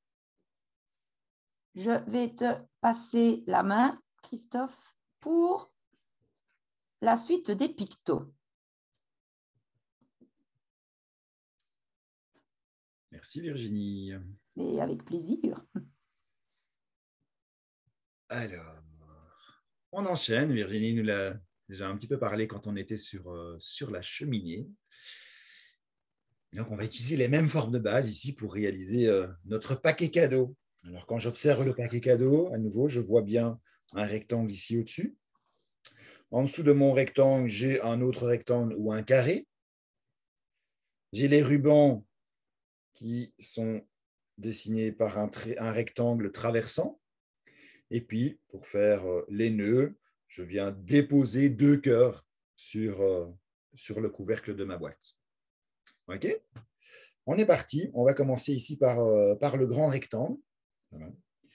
Je vais te passer la main, Christophe, pour la suite des pictos. Merci Virginie. Et avec plaisir. Alors, on enchaîne. Virginie nous l'a déjà un petit peu parlé quand on était sur la cheminée. Donc, on va utiliser les mêmes formes de base ici pour réaliser notre paquet cadeau. Alors, quand j'observe le paquet cadeau, à nouveau, je vois bien un rectangle ici au-dessus. En dessous de mon rectangle, j'ai un autre rectangle ou un carré. J'ai les rubans qui sont dessinés par un rectangle traversant. Et puis, pour faire les nœuds, je viens déposer 2 cœurs sur le couvercle de ma boîte. OK? On est parti. On va commencer ici par le grand rectangle. Voilà.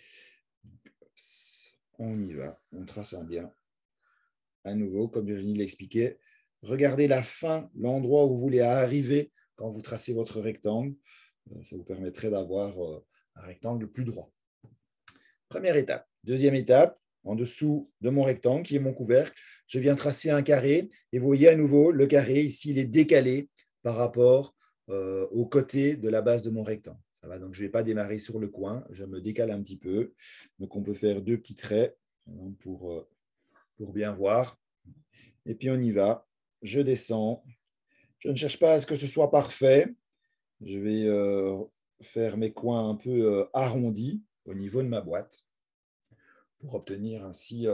On y va. On trace un bien. À nouveau, comme Virginie l'expliquait, regardez la fin, l'endroit où vous voulez arriver quand vous tracez votre rectangle. Ça vous permettrait d'avoir un rectangle plus droit. Première étape. Deuxième étape, en dessous de mon rectangle, qui est mon couvercle, je viens tracer un carré. Et vous voyez à nouveau, le carré, ici, il est décalé par rapport au côté de la base de mon rectangle. Ça va, donc je ne vais pas démarrer sur le coin, je me décale un petit peu. Donc, on peut faire 2 petits traits pour bien voir. Et puis, on y va. Je descends. Je ne cherche pas à ce que ce soit parfait. Je vais faire mes coins un peu arrondis au niveau de ma boîte pour obtenir ainsi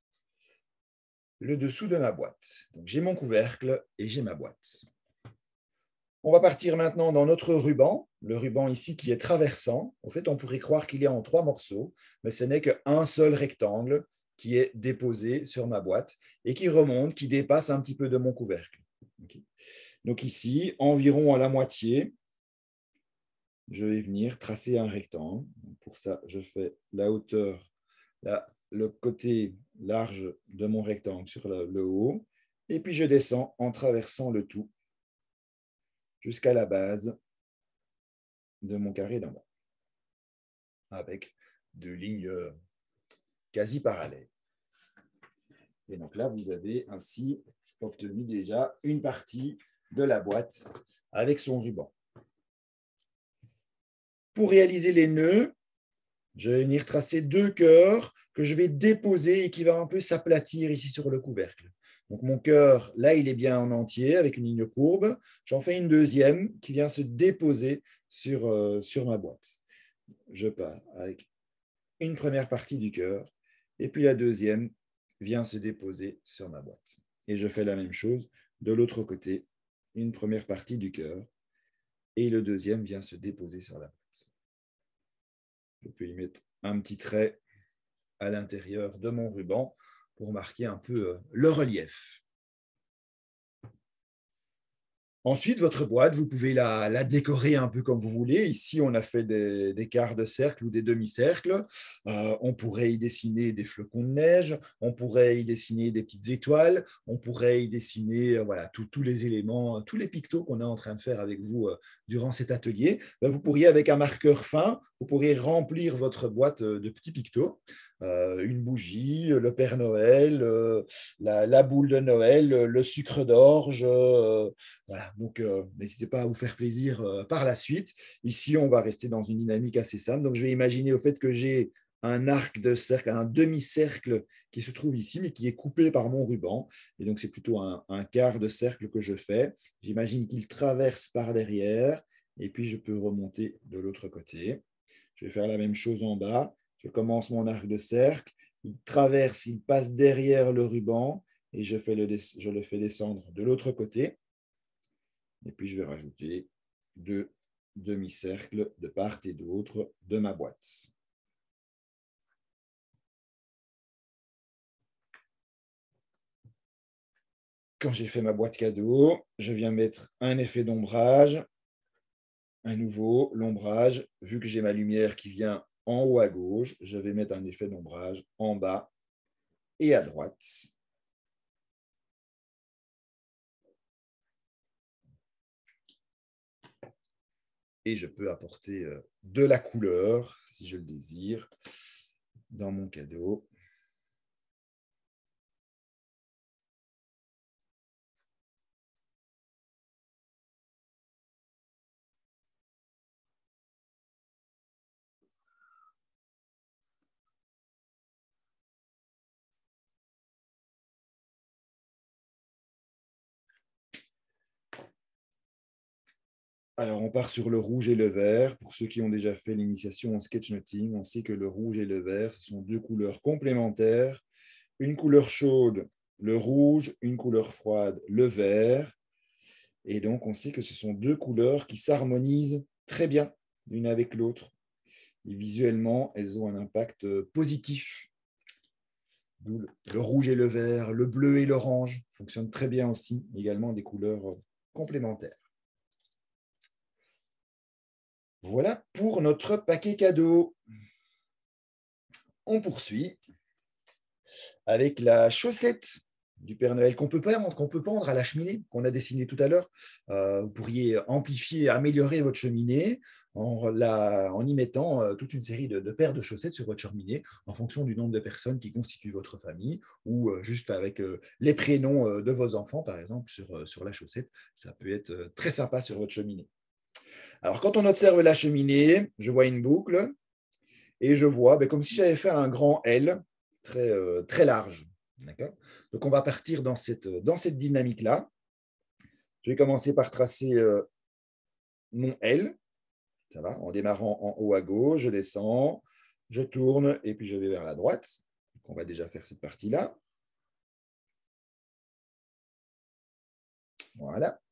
le dessous de ma boîte. Donc, j'ai mon couvercle et j'ai ma boîte. On va partir maintenant dans notre ruban, le ruban ici qui est traversant. En fait, on pourrait croire qu'il est en 3 morceaux, mais ce n'est qu'un seul rectangle qui est déposé sur ma boîte et qui remonte, qui dépasse un petit peu de mon couvercle. Okay. Donc ici, environ à la moitié, je vais venir tracer un rectangle. Pour ça, je fais la hauteur, le côté large de mon rectangle sur le haut, et puis je descends en traversant le tout jusqu'à la base de mon carré d'en bas, avec 2 lignes quasi parallèles. Et donc là, vous avez ainsi obtenu déjà une partie de la boîte avec son ruban. Pour réaliser les nœuds, je vais venir tracer 2 cœurs que je vais déposer et qui va un peu s'aplatir ici sur le couvercle. Donc mon cœur, là, il est bien en entier avec une ligne courbe. J'en fais une deuxième qui vient se déposer sur ma boîte. Je pars avec une première partie du cœur et puis la deuxième vient se déposer sur ma boîte. Et je fais la même chose de l'autre côté, une première partie du cœur et le deuxième vient se déposer sur la boîte. Je peux y mettre un petit trait à l'intérieur de mon ruban pour marquer un peu le relief. Ensuite, votre boîte, vous pouvez la décorer un peu comme vous voulez. Ici, on a fait des quarts de cercle ou des demi-cercles. On pourrait y dessiner des flocons de neige, on pourrait y dessiner des petites étoiles, on pourrait y dessiner voilà, tous les éléments, tous les pictos qu'on est en train de faire avec vous durant cet atelier. Vous pourriez, avec un marqueur fin, vous pourriez remplir votre boîte de petits pictos. Une bougie, le Père Noël, la boule de Noël, le sucre d'orge. Voilà, donc n'hésitez pas à vous faire plaisir par la suite. Ici, on va rester dans une dynamique assez simple. Donc, je vais imaginer au fait que j'ai un arc de cercle, un demi-cercle qui se trouve ici, mais qui est coupé par mon ruban. Et donc, c'est plutôt un quart de cercle que je fais. J'imagine qu'il traverse par derrière, et puis je peux remonter de l'autre côté. Je vais faire la même chose en bas. Je commence mon arc de cercle. Il traverse, il passe derrière le ruban, et je le fais descendre de l'autre côté. Et puis, je vais rajouter 2 demi-cercles de part et d'autre de ma boîte. Quand j'ai fait ma boîte cadeau, je viens mettre un effet d'ombrage. À nouveau, l'ombrage, vu que j'ai ma lumière qui vient en haut à gauche, je vais mettre un effet d'ombrage en bas et à droite. Et je peux apporter de la couleur, si je le désire, dans mon cadeau. Alors, on part sur le rouge et le vert. Pour ceux qui ont déjà fait l'initiation en sketchnoting, on sait que le rouge et le vert, ce sont deux couleurs complémentaires. Une couleur chaude, le rouge, une couleur froide, le vert. Et donc, on sait que ce sont deux couleurs qui s'harmonisent très bien l'une avec l'autre. Et visuellement, elles ont un impact positif. D'où le rouge et le vert, le bleu et l'orange fonctionnent très bien aussi, également des couleurs complémentaires. Voilà pour notre paquet cadeau. On poursuit avec la chaussette du Père Noël qu'on peut pendre à la cheminée, qu'on a dessinée tout à l'heure. Vous pourriez amplifier, améliorer votre cheminée en y mettant toute une série de paires de chaussettes sur votre cheminée en fonction du nombre de personnes qui constituent votre famille ou juste avec les prénoms de vos enfants, par exemple, sur la chaussette. Ça peut être très sympa sur votre cheminée. Alors, quand on observe la cheminée, je vois une boucle et je vois comme si j'avais fait un grand L très large. Donc, on va partir dans cette dynamique-là. Je vais commencer par tracer mon L. Ça va, en démarrant en haut à gauche, je descends, je tourne et puis je vais vers la droite. Donc, on va déjà faire cette partie-là. Voilà.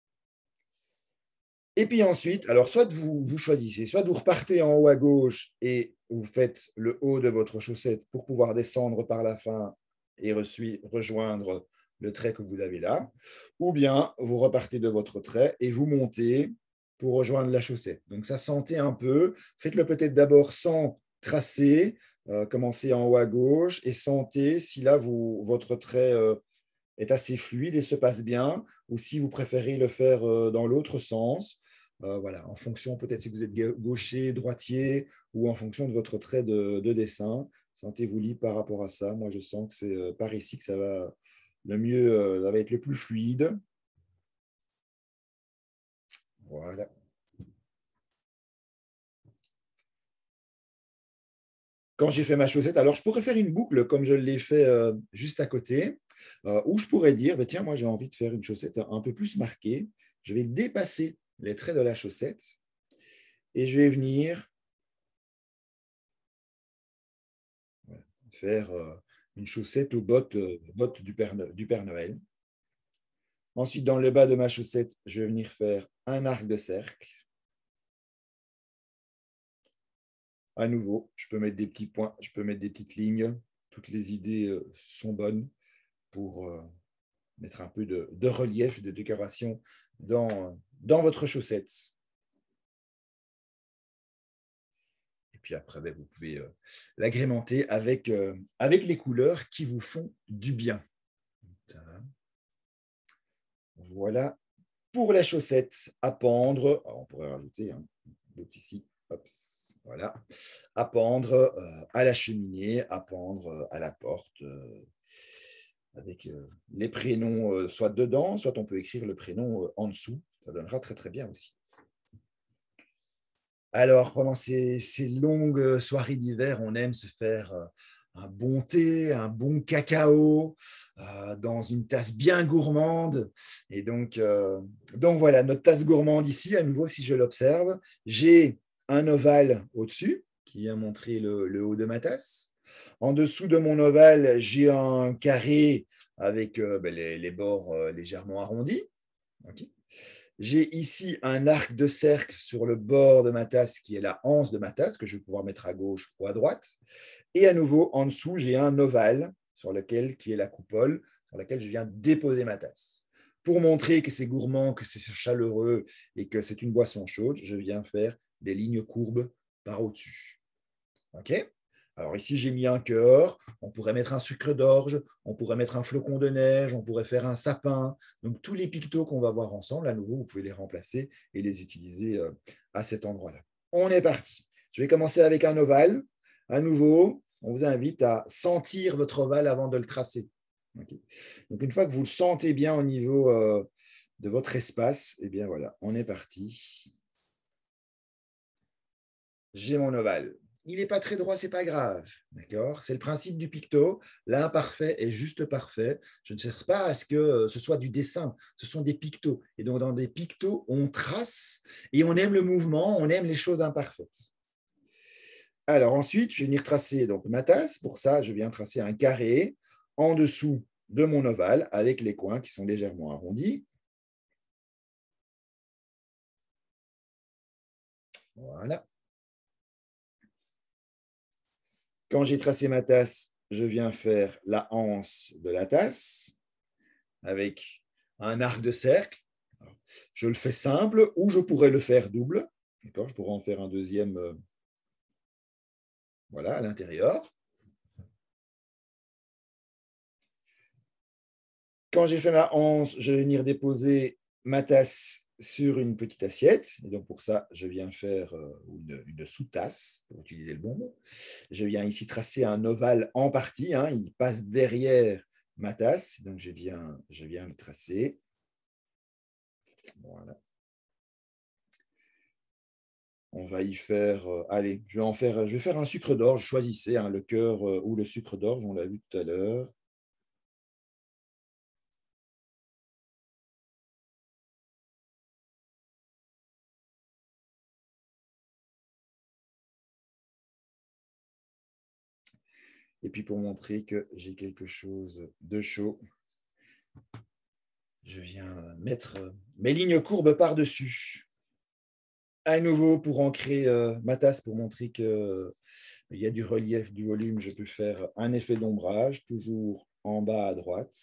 Et puis ensuite, alors soit vous choisissez, soit vous repartez en haut à gauche et vous faites le haut de votre chaussette pour pouvoir descendre par la fin et rejoindre le trait que vous avez là, ou bien vous repartez de votre trait et vous montez pour rejoindre la chaussette. Donc ça, sentez un peu, faites-le peut-être d'abord sans tracer, commencez en haut à gauche et sentez si là, votre trait est assez fluide et se passe bien, ou si vous préférez le faire dans l'autre sens. Voilà, en fonction, peut-être si vous êtes gaucher, droitier, ou en fonction de votre trait de dessin. Sentez-vous libre par rapport à ça. Moi, je sens que c'est par ici que ça va le mieux, ça va être le plus fluide. Voilà. Quand j'ai fait ma chaussette, alors je pourrais faire une boucle comme je l'ai fait juste à côté, ou je pourrais dire, tiens, moi j'ai envie de faire une chaussette un peu plus marquée. Je vais dépasser les traits de la chaussette et je vais venir faire une chaussette aux bottes du Père Noël. Ensuite, dans le bas de ma chaussette, je vais venir faire un arc de cercle. À nouveau, je peux mettre des petits points, je peux mettre des petites lignes. Toutes les idées sont bonnes pour mettre un peu de relief, de décoration dans votre chaussette. Et puis après, vous pouvez l'agrémenter avec les couleurs qui vous font du bien. Ça va. Voilà pour la chaussette à pendre. Alors, on pourrait rajouter un bout ici. Hop, voilà. À pendre à la cheminée, à pendre à la porte, avec les prénoms soit dedans, soit on peut écrire le prénom en dessous. Ça donnera très, très bien aussi. Alors, pendant ces longues soirées d'hiver, on aime se faire un bon thé, un bon cacao, dans une tasse bien gourmande. Et donc voilà, notre tasse gourmande ici, à nouveau, si je l'observe, j'ai un ovale au-dessus qui vient montrer le haut de ma tasse. En dessous de mon ovale, j'ai un carré avec les bords légèrement arrondis. Okay. J'ai ici un arc de cercle sur le bord de ma tasse qui est la anse de ma tasse que je vais pouvoir mettre à gauche ou à droite. Et à nouveau, en dessous, j'ai un ovale sur lequel, qui est la coupole sur laquelle je viens déposer ma tasse. Pour montrer que c'est gourmand, que c'est chaleureux et que c'est une boisson chaude, je viens faire des lignes courbes par au-dessus. OK ? Alors ici, j'ai mis un cœur, on pourrait mettre un sucre d'orge, on pourrait mettre un flocon de neige, on pourrait faire un sapin. Donc tous les pictos qu'on va voir ensemble, à nouveau, vous pouvez les remplacer et les utiliser à cet endroit-là. On est parti. Je vais commencer avec un ovale. À nouveau, on vous invite à sentir votre ovale avant de le tracer. Okay. Donc une fois que vous le sentez bien au niveau de votre espace, eh bien voilà, on est parti. J'ai mon ovale. il n'est pas très droit, ce n'est pas grave. D'accord? C'est le principe du picto. L'imparfait est juste parfait. Je ne cherche pas à ce que ce soit du dessin. Ce sont des pictos. Et donc, dans des pictos, on trace et on aime le mouvement, on aime les choses imparfaites. Alors ensuite, je vais venir tracer donc, ma tasse. Pour ça, je viens tracer un carré en dessous de mon ovale avec les coins qui sont légèrement arrondis. Voilà. Quand j'ai tracé ma tasse, je viens faire la anse de la tasse avec un arc de cercle. Je le fais simple ou je pourrais le faire double. Je pourrais en faire un deuxième voilà, à l'intérieur. Quand j'ai fait ma anse, je vais venir déposer ma tasse sur une petite assiette. Et donc, pour ça, je viens faire une sous-tasse, pour utiliser le bon mot. Je viens ici tracer un ovale en partie. Il passe derrière ma tasse. Donc, je viens le tracer. Voilà. On va y faire, allez, je vais faire un sucre d'orge. Choisissez le cœur ou le sucre d'orge, on l'a vu tout à l'heure. Et puis pour montrer que j'ai quelque chose de chaud, je viens mettre mes lignes courbes par-dessus. À nouveau, pour ancrer ma tasse, pour montrer qu'il y a du relief, du volume, je peux faire un effet d'ombrage, toujours en bas à droite.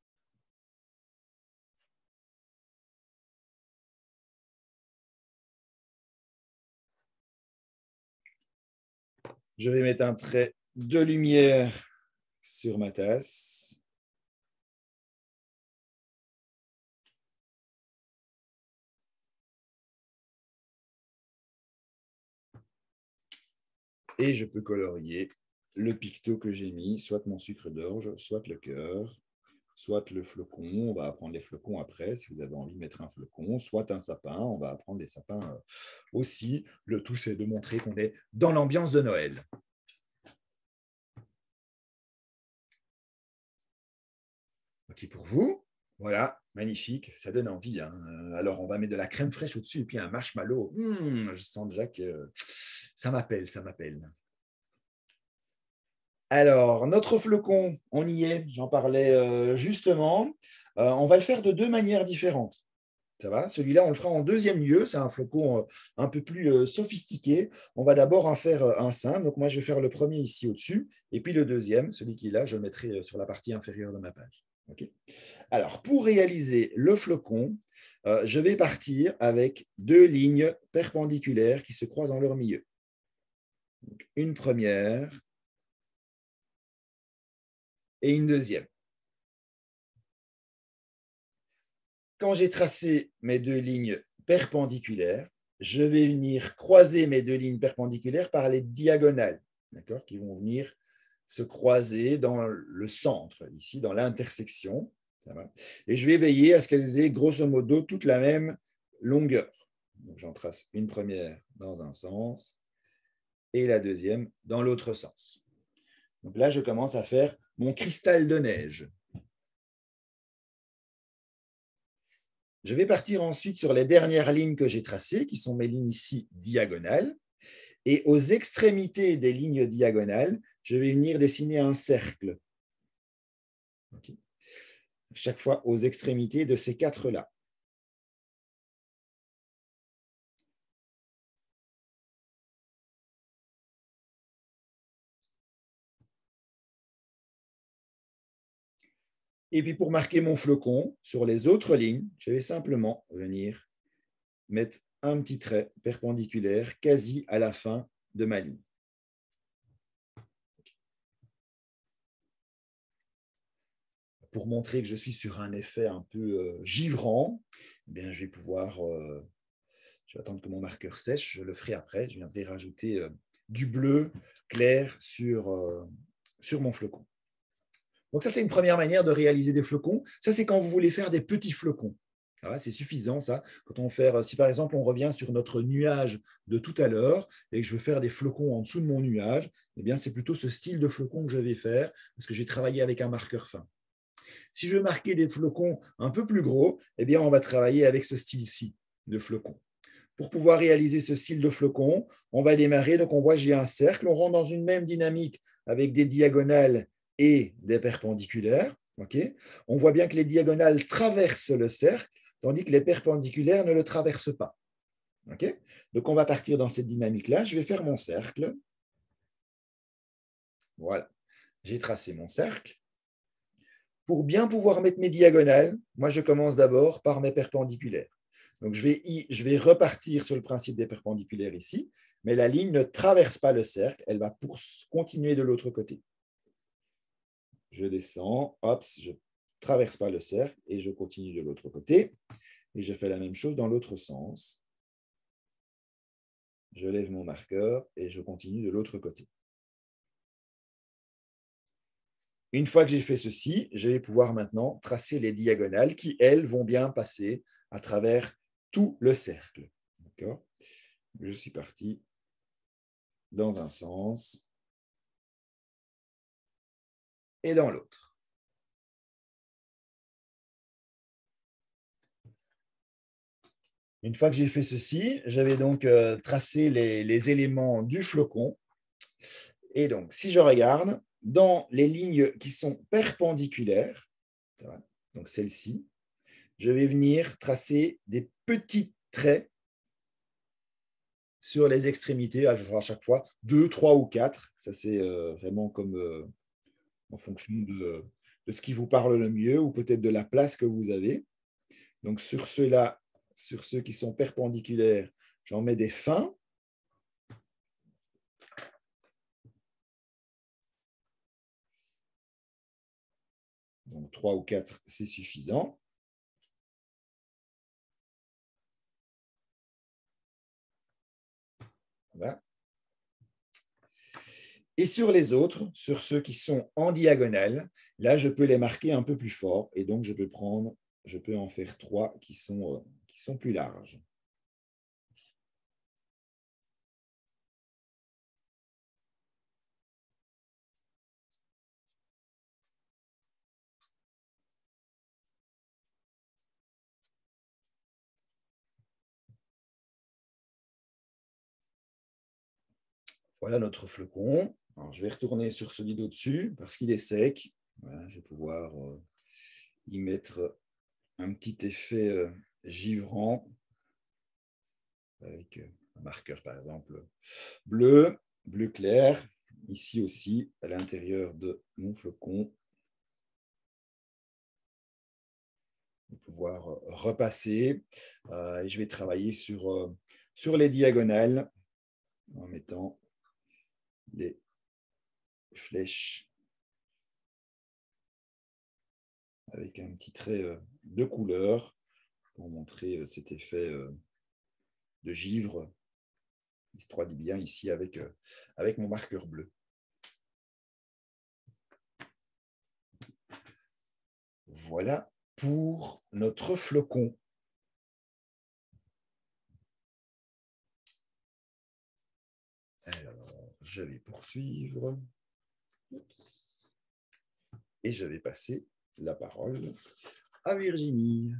Je vais mettre un trait de lumière sur ma tasse. Et je peux colorier le picto que j'ai mis, soit mon sucre d'orge, soit le cœur, soit le flocon. On va apprendre les flocons après, si vous avez envie de mettre un flocon, soit un sapin. On va apprendre les sapins aussi. Le tout, c'est de montrer qu'on est dans l'ambiance de Noël. OK pour vous. Voilà, magnifique, ça donne envie. Alors, on va mettre de la crème fraîche au-dessus et puis un marshmallow. Je sens déjà que ça m'appelle, ça m'appelle. Alors, notre flocon, on y est, j'en parlais justement. On va le faire de deux manières différentes. Ça va? Celui-là, on le fera en deuxième lieu. C'est un flocon un peu plus sophistiqué. On va d'abord en faire un simple. Donc, moi, je vais faire le premier ici au-dessus. Et puis le deuxième, celui qui est là, je le mettrai sur la partie inférieure de ma page. Okay. Alors, pour réaliser le flocon, je vais partir avec deux lignes perpendiculaires qui se croisent en leur milieu. Donc, une première et une deuxième. Quand j'ai tracé mes deux lignes perpendiculaires, je vais venir croiser mes deux lignes perpendiculaires par les diagonales, qui vont venir se croiser dans le centre, ici, dans l'intersection. Et je vais veiller à ce qu'elles aient grosso modo toute la même longueur. Donc, j'en trace une première dans un sens et la deuxième dans l'autre sens. Donc là, je commence à faire mon cristal de neige. Je vais partir ensuite sur les dernières lignes que j'ai tracées, qui sont mes lignes ici diagonales. Et aux extrémités des lignes diagonales, je vais venir dessiner un cercle. Okay. Chaque fois aux extrémités de ces quatre-là. Et puis pour marquer mon flocon, sur les autres lignes, je vais simplement venir mettre un petit trait perpendiculaire quasi à la fin de ma ligne. Pour montrer que je suis sur un effet un peu givrant, eh bien, je vais pouvoir, je vais attendre que mon marqueur sèche, je le ferai après, je viendrai rajouter du bleu clair sur mon flocon. Donc ça, c'est une première manière de réaliser des flocons. Ça, c'est quand vous voulez faire des petits flocons. Voilà, c'est suffisant, ça. Quand on fait, si par exemple, on revient sur notre nuage de tout à l'heure et que je veux faire des flocons en dessous de mon nuage, eh bien, c'est plutôt ce style de flocon que je vais faire parce que j'ai travaillé avec un marqueur fin. Si je veux marquer des flocons un peu plus gros, eh bien, on va travailler avec ce style-ci de flocon. Pour pouvoir réaliser ce style de flocon, on va démarrer. Donc, on voit j'ai un cercle. On rentre dans une même dynamique avec des diagonales et des perpendiculaires. Okay, on voit bien que les diagonales traversent le cercle, tandis que les perpendiculaires ne le traversent pas. Okay, donc, on va partir dans cette dynamique-là. Je vais faire mon cercle. Voilà, j'ai tracé mon cercle. Pour bien pouvoir mettre mes diagonales, moi, je commence d'abord par mes perpendiculaires. Donc, je vais repartir sur le principe des perpendiculaires ici, mais la ligne ne traverse pas le cercle, elle va continuer de l'autre côté. Je descends, hop, je ne traverse pas le cercle et je continue de l'autre côté. Et je fais la même chose dans l'autre sens. Je lève mon marqueur et je continue de l'autre côté. Une fois que j'ai fait ceci, je vais pouvoir maintenant tracer les diagonales qui, elles, vont bien passer à travers tout le cercle. D'accord ? Je suis parti dans un sens et dans l'autre. Une fois que j'ai fait ceci, j'avais donc tracé les éléments du flocon. Et donc, si je regarde, dans les lignes qui sont perpendiculaires, donc celle-ci, je vais venir tracer des petits traits sur les extrémités, à chaque fois, 2, 3 ou 4. Ça, c'est vraiment comme en fonction de ce qui vous parle le mieux ou peut-être de la place que vous avez. Donc, sur ceux-là, sur ceux qui sont perpendiculaires, j'en mets des fins. Donc, 3 ou 4, c'est suffisant. Voilà. Et sur les autres, sur ceux qui sont en diagonale, là, je peux les marquer un peu plus fort. Et donc, je peux en faire 3 qui sont plus larges. Voilà notre flocon. Alors, je vais retourner sur celui d'au-dessus parce qu'il est sec. Voilà, je vais pouvoir y mettre un petit effet givrant avec un marqueur, par exemple, bleu clair. Ici aussi, à l'intérieur de mon flocon. Je vais pouvoir repasser. Et je vais travailler sur les diagonales en mettant les flèches avec un petit trait de couleur pour montrer cet effet de givre. Il se traduit bien ici avec mon marqueur bleu. Voilà pour notre flocon. Alors, je vais poursuivre. Et je vais passer la parole à Virginie.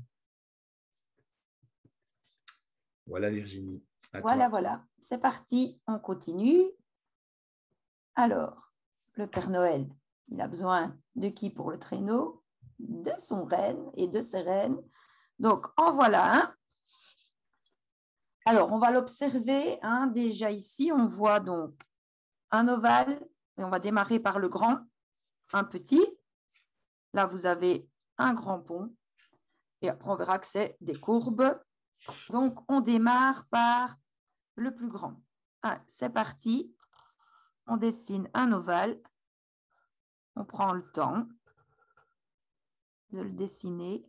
Voilà, Virginie. Voilà, voilà. C'est parti. On continue. Alors, le Père Noël, il a besoin de qui pour le traîneau? De son renne et de ses rennes. Donc, en voilà un. Alors, on va l'observer. Déjà ici, on voit donc un ovale. Et on va démarrer par le grand, un petit. Là, vous avez un grand pont. Et après, on verra que c'est des courbes. Donc, on démarre par le plus grand. C'est parti. On dessine un ovale. On prend le temps de le dessiner.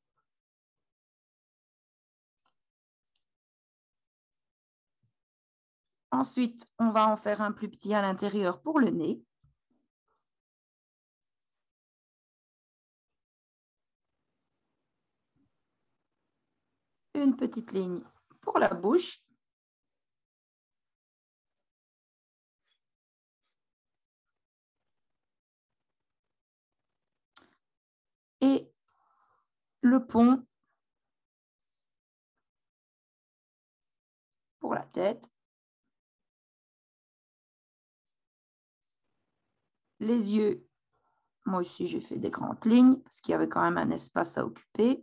Ensuite, on va en faire un plus petit à l'intérieur pour le nez. une petite ligne pour la bouche. Et le pont pour la tête. Les yeux, moi aussi j'ai fait des grandes lignes parce qu'il y avait quand même un espace à occuper.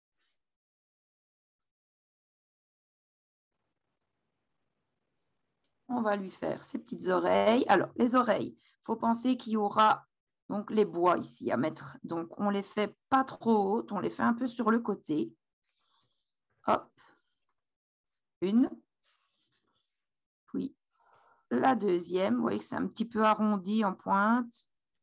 On va lui faire ses petites oreilles. Alors, les oreilles, il faut penser qu'il y aura donc les bois ici à mettre. Donc, on les fait pas trop hautes, on les fait un peu sur le côté. Hop, une. Puis, la deuxième, vous voyez que c'est un petit peu arrondi en pointe.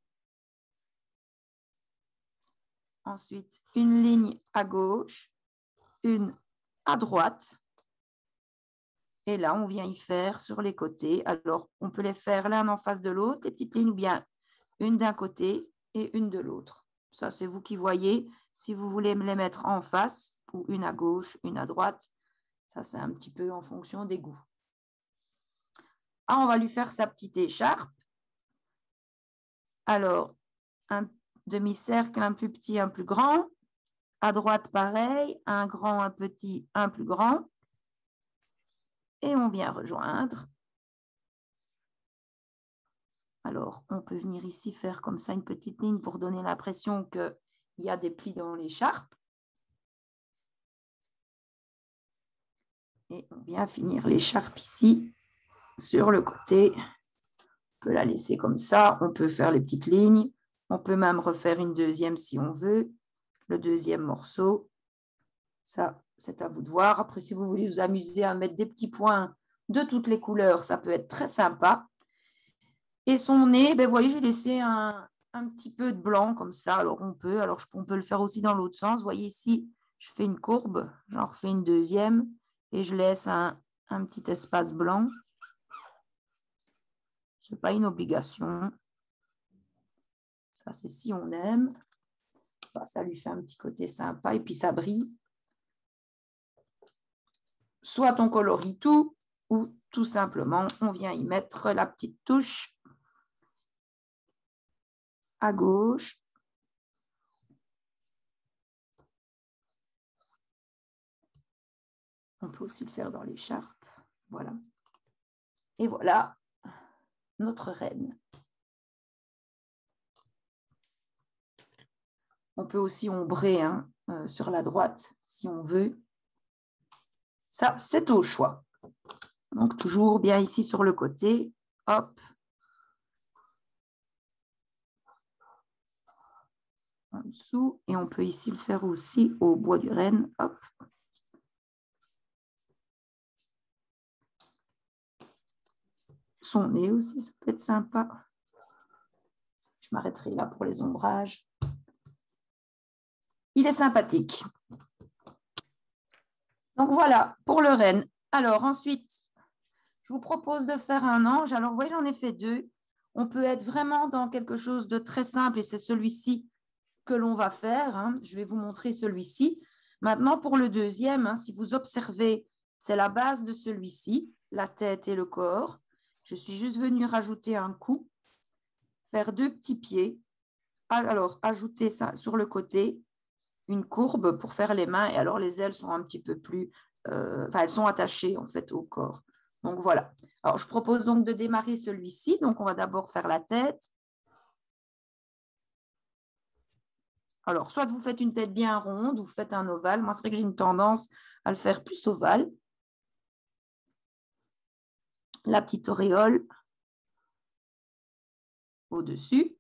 Ensuite, une ligne à gauche, une à droite. Et là, on vient y faire sur les côtés. Alors, on peut les faire l'un en face de l'autre, les petites lignes, ou bien une d'un côté et une de l'autre. Ça, c'est vous qui voyez. Si vous voulez me les mettre en face, ou une à gauche, une à droite, ça, c'est un petit peu en fonction des goûts. Ah, on va lui faire sa petite écharpe. Alors, un demi-cercle, un plus petit, un plus grand. À droite, pareil, un grand, un petit, un plus grand. Et on vient rejoindre. Alors, on peut venir ici faire comme ça une petite ligne pour donner l'impression qu'il y a des plis dans l'écharpe. Et on vient finir l'écharpe ici, sur le côté. On peut la laisser comme ça. On peut faire les petites lignes. On peut même refaire une deuxième si on veut. Le deuxième morceau. Ça, c'est à vous de voir. Après, si vous voulez vous amuser à mettre des petits points de toutes les couleurs, ça peut être très sympa. Et son nez, ben, vous voyez, j'ai laissé un petit peu de blanc comme ça. Alors, on peut le faire aussi dans l'autre sens. Vous voyez ici, je fais une courbe, j'en refais une deuxième et je laisse un petit espace blanc. Ce n'est pas une obligation. Ça, c'est si on aime. Ça lui fait un petit côté sympa et puis ça brille. Soit on colorie tout ou tout simplement, on vient y mettre la petite touche à gauche. On peut aussi le faire dans l'écharpe. Voilà. Et voilà notre reine. On peut aussi ombrer sur la droite si on veut. Ça, c'est au choix. Donc, toujours bien ici sur le côté. Hop. En dessous. Et on peut ici le faire aussi au bois du renne. Hop. Son nez aussi, ça peut être sympa. Je m'arrêterai là pour les ombrages. Il est sympathique. Donc, voilà pour le renne. Alors, ensuite, je vous propose de faire un ange. Alors, vous voyez, j'en ai fait deux. On peut être vraiment dans quelque chose de très simple et c'est celui-ci que l'on va faire. Je vais vous montrer celui-ci. Maintenant, pour le deuxième, si vous observez, c'est la base de celui-ci, la tête et le corps. Je suis juste venue rajouter un coup, faire deux petits pieds. Alors, ajouter ça sur le côté, une courbe pour faire les mains. Et alors, les ailes sont un petit peu plus... elles sont attachées, en fait, au corps. Donc, voilà. Alors, je propose donc de démarrer celui-ci. Donc, on va d'abord faire la tête. Alors, soit vous faites une tête bien ronde ou vous faites un ovale. Moi, c'est vrai que j'ai une tendance à le faire plus ovale. La petite auréole au-dessus.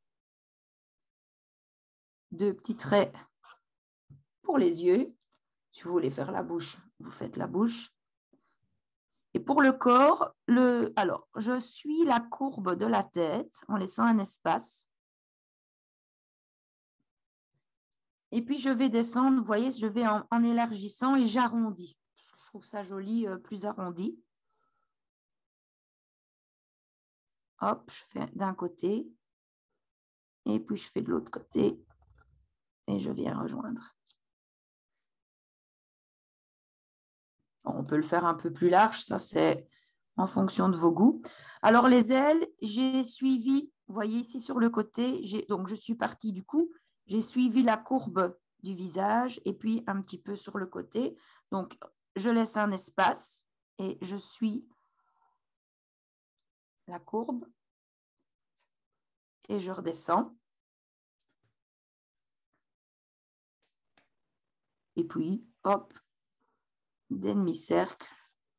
Deux petits traits pour les yeux. Si vous voulez faire la bouche, vous faites la bouche. Et pour le corps, alors, je suis la courbe de la tête en laissant un espace. Et puis, je vais descendre, vous voyez, je vais en élargissant et j'arrondis. Je trouve ça joli, plus arrondi. Hop, je fais d'un côté. Et puis, je fais de l'autre côté. Et je viens rejoindre. On peut le faire un peu plus large, ça c'est en fonction de vos goûts. Alors les ailes, j'ai suivi, vous voyez ici sur le côté, donc je suis partie du cou, j'ai suivi la courbe du visage et puis un petit peu sur le côté. Donc je laisse un espace et je suis la courbe et je redescends. Et puis, hop, demi-cercle.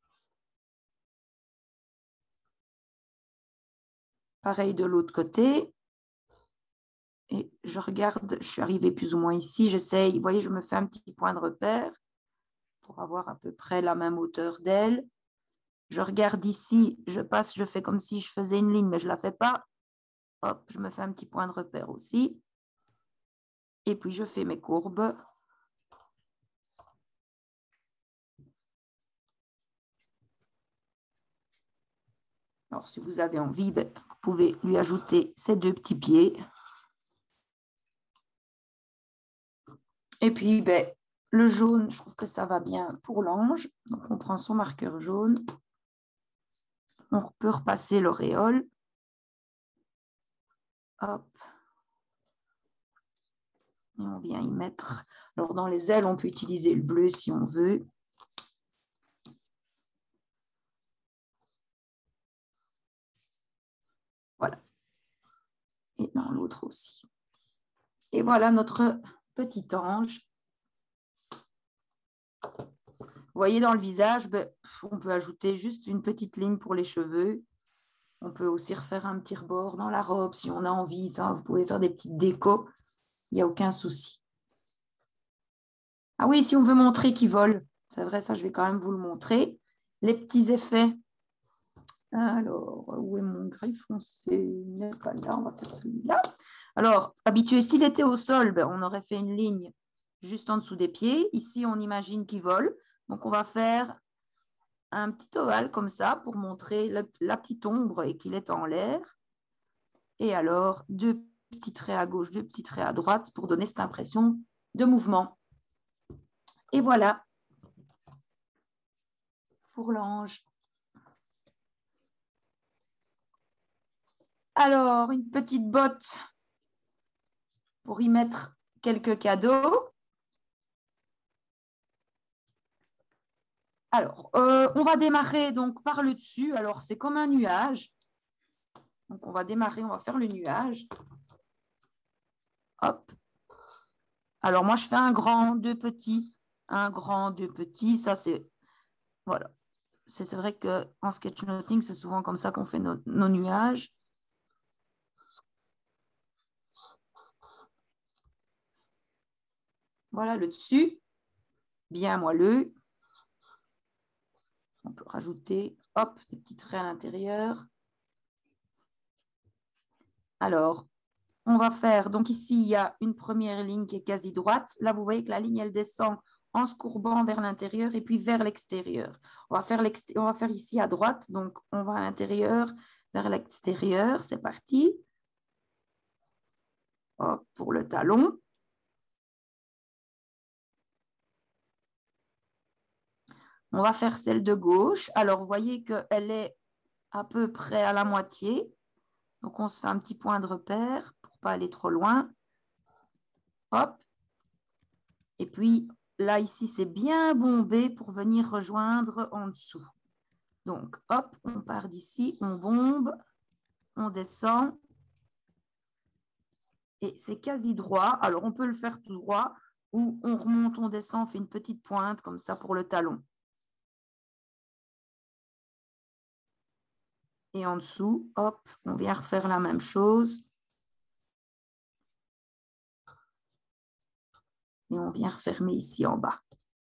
Pareil de l'autre côté. Et je regarde, je suis arrivée plus ou moins ici. J'essaye, vous voyez, je me fais un petit point de repère pour avoir à peu près la même hauteur d'aile. Je regarde ici, je passe, je fais comme si je faisais une ligne, mais je ne la fais pas. Hop, je me fais un petit point de repère aussi. Et puis, je fais mes courbes. Alors, si vous avez envie, vous pouvez lui ajouter ces deux petits pieds. Et puis, le jaune, je trouve que ça va bien pour l'ange. Donc, on prend son marqueur jaune. On peut repasser l'auréole. Hop. Et on vient y mettre. Alors, dans les ailes, on peut utiliser le bleu si on veut. Voilà. Et dans l'autre aussi. Et voilà notre petit ange. Vous voyez dans le visage, on peut ajouter juste une petite ligne pour les cheveux. On peut aussi refaire un petit rebord dans la robe si on a envie. Ça, vous pouvez faire des petites décos. Il n'y a aucun souci. Ah oui, si on veut montrer qu'il vole, c'est vrai, ça, je vais quand même vous le montrer. Les petits effets. Alors, où est mon gris foncé? Il n'est pas là, on va faire celui-là. Alors, habitué, s'il était au sol, on aurait fait une ligne juste en dessous des pieds. Ici, on imagine qu'il vole. Donc, on va faire un petit ovale comme ça pour montrer la petite ombre et qu'il est en l'air. Et alors, deux petits traits à gauche, deux petits traits à droite pour donner cette impression de mouvement. Et voilà pour l'ange. Alors, une petite botte pour y mettre quelques cadeaux. Alors, on va démarrer donc par le dessus. Alors, c'est comme un nuage. Donc, on va démarrer, on va faire le nuage. Hop. Alors, moi, je fais un grand, deux petits. Un grand, deux petits. Ça, c'est... Voilà. C'est vrai qu'en sketchnoting, c'est souvent comme ça qu'on fait nos nuages. Voilà le dessus, bien moelleux. On peut rajouter, hop, des petits traits à l'intérieur. Alors, on va faire, donc ici, il y a une première ligne qui est quasi droite. Là, vous voyez que la ligne, elle descend en se courbant vers l'intérieur et puis vers l'extérieur. On va faire ici à droite, donc on va à l'intérieur, vers l'extérieur. C'est parti. Hop, pour le talon. On va faire celle de gauche. Alors, vous voyez qu'elle est à peu près à la moitié. Donc, on se fait un petit point de repère pour ne pas aller trop loin. Hop. Et puis, là, ici, c'est bien bombé pour venir rejoindre en dessous. Donc, hop, on part d'ici, on bombe, on descend. Et c'est quasi droit. Alors, on peut le faire tout droit ou on remonte, on descend, on fait une petite pointe comme ça pour le talon. Et en dessous, hop, on vient refaire la même chose. Et on vient refermer ici en bas.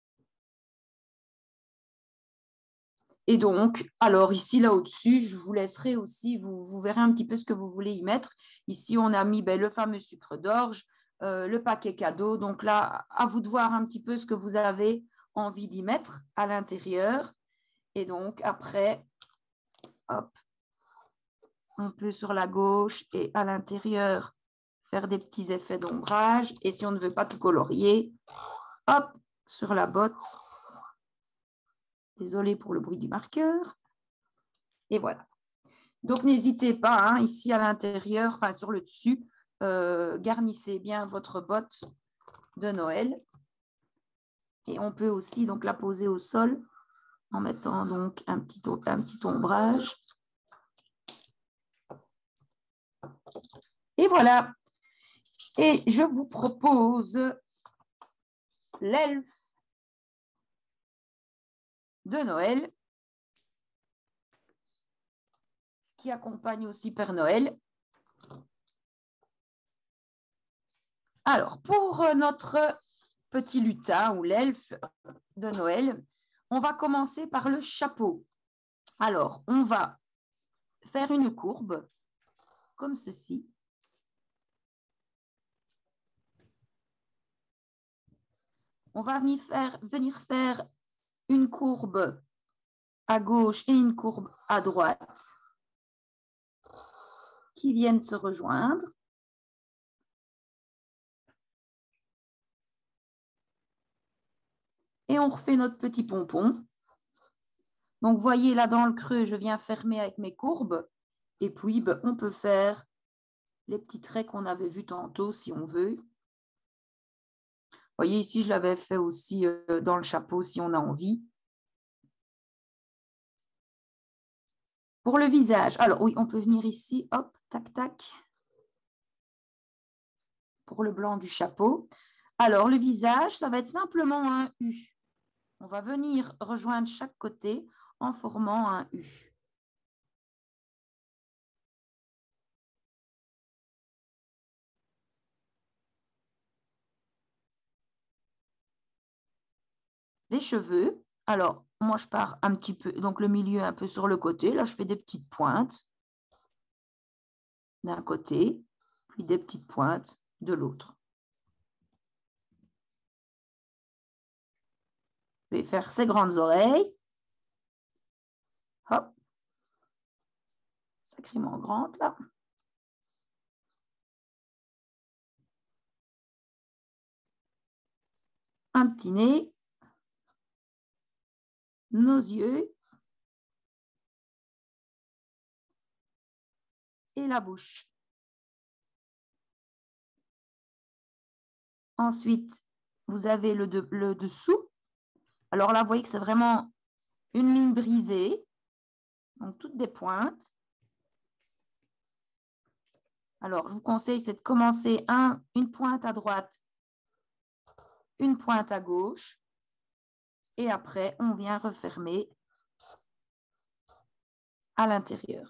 Et donc, alors ici, là au-dessus, je vous laisserai aussi, vous verrez un petit peu ce que vous voulez y mettre. Ici, on a mis le fameux sucre d'orge, le paquet cadeau. Donc là, à vous de voir un petit peu ce que vous avez envie d'y mettre à l'intérieur. Et donc, après, hop, on peut sur la gauche et à l'intérieur faire des petits effets d'ombrage. Et si on ne veut pas tout colorier, hop, sur la botte, Désolée pour le bruit du marqueur. Et voilà. Donc, n'hésitez pas, hein, ici à l'intérieur, enfin sur le dessus, garnissez bien votre botte de Noël. Et on peut aussi donc la poser au sol en mettant donc un petit ombrage. Et voilà. Et je vous propose l'elfe de Noël qui accompagne aussi Père Noël. Alors, pour notre petit lutin ou l'elfe de Noël, on va commencer par le chapeau. Alors, on va faire une courbe comme ceci. On va venir faire une courbe à gauche et une courbe à droite qui viennent se rejoindre. Et on refait notre petit pompon. Donc, voyez là dans le creux, je viens fermer avec mes courbes. Et puis, on peut faire les petits traits qu'on avait vus tantôt si on veut. Vous voyez, ici, je l'avais fait aussi dans le chapeau si on a envie. Pour le visage, alors oui, on peut venir ici, hop, tac, tac. Pour le blanc du chapeau. Alors, le visage, ça va être simplement un U. On va venir rejoindre chaque côté en formant un U. Les cheveux, alors, moi, je pars un petit peu, donc le milieu un peu sur le côté. Là, je fais des petites pointes d'un côté, puis des petites pointes de l'autre. Je vais faire ses grandes oreilles. Hop. Sacrément grande, là. Un petit nez. Nos yeux. Et la bouche. Ensuite, vous avez le dessous. Alors là, vous voyez que c'est vraiment une ligne brisée. Donc, toutes des pointes. Alors, je vous conseille, c'est de commencer une pointe à droite, une pointe à gauche. Et après, on vient refermer à l'intérieur.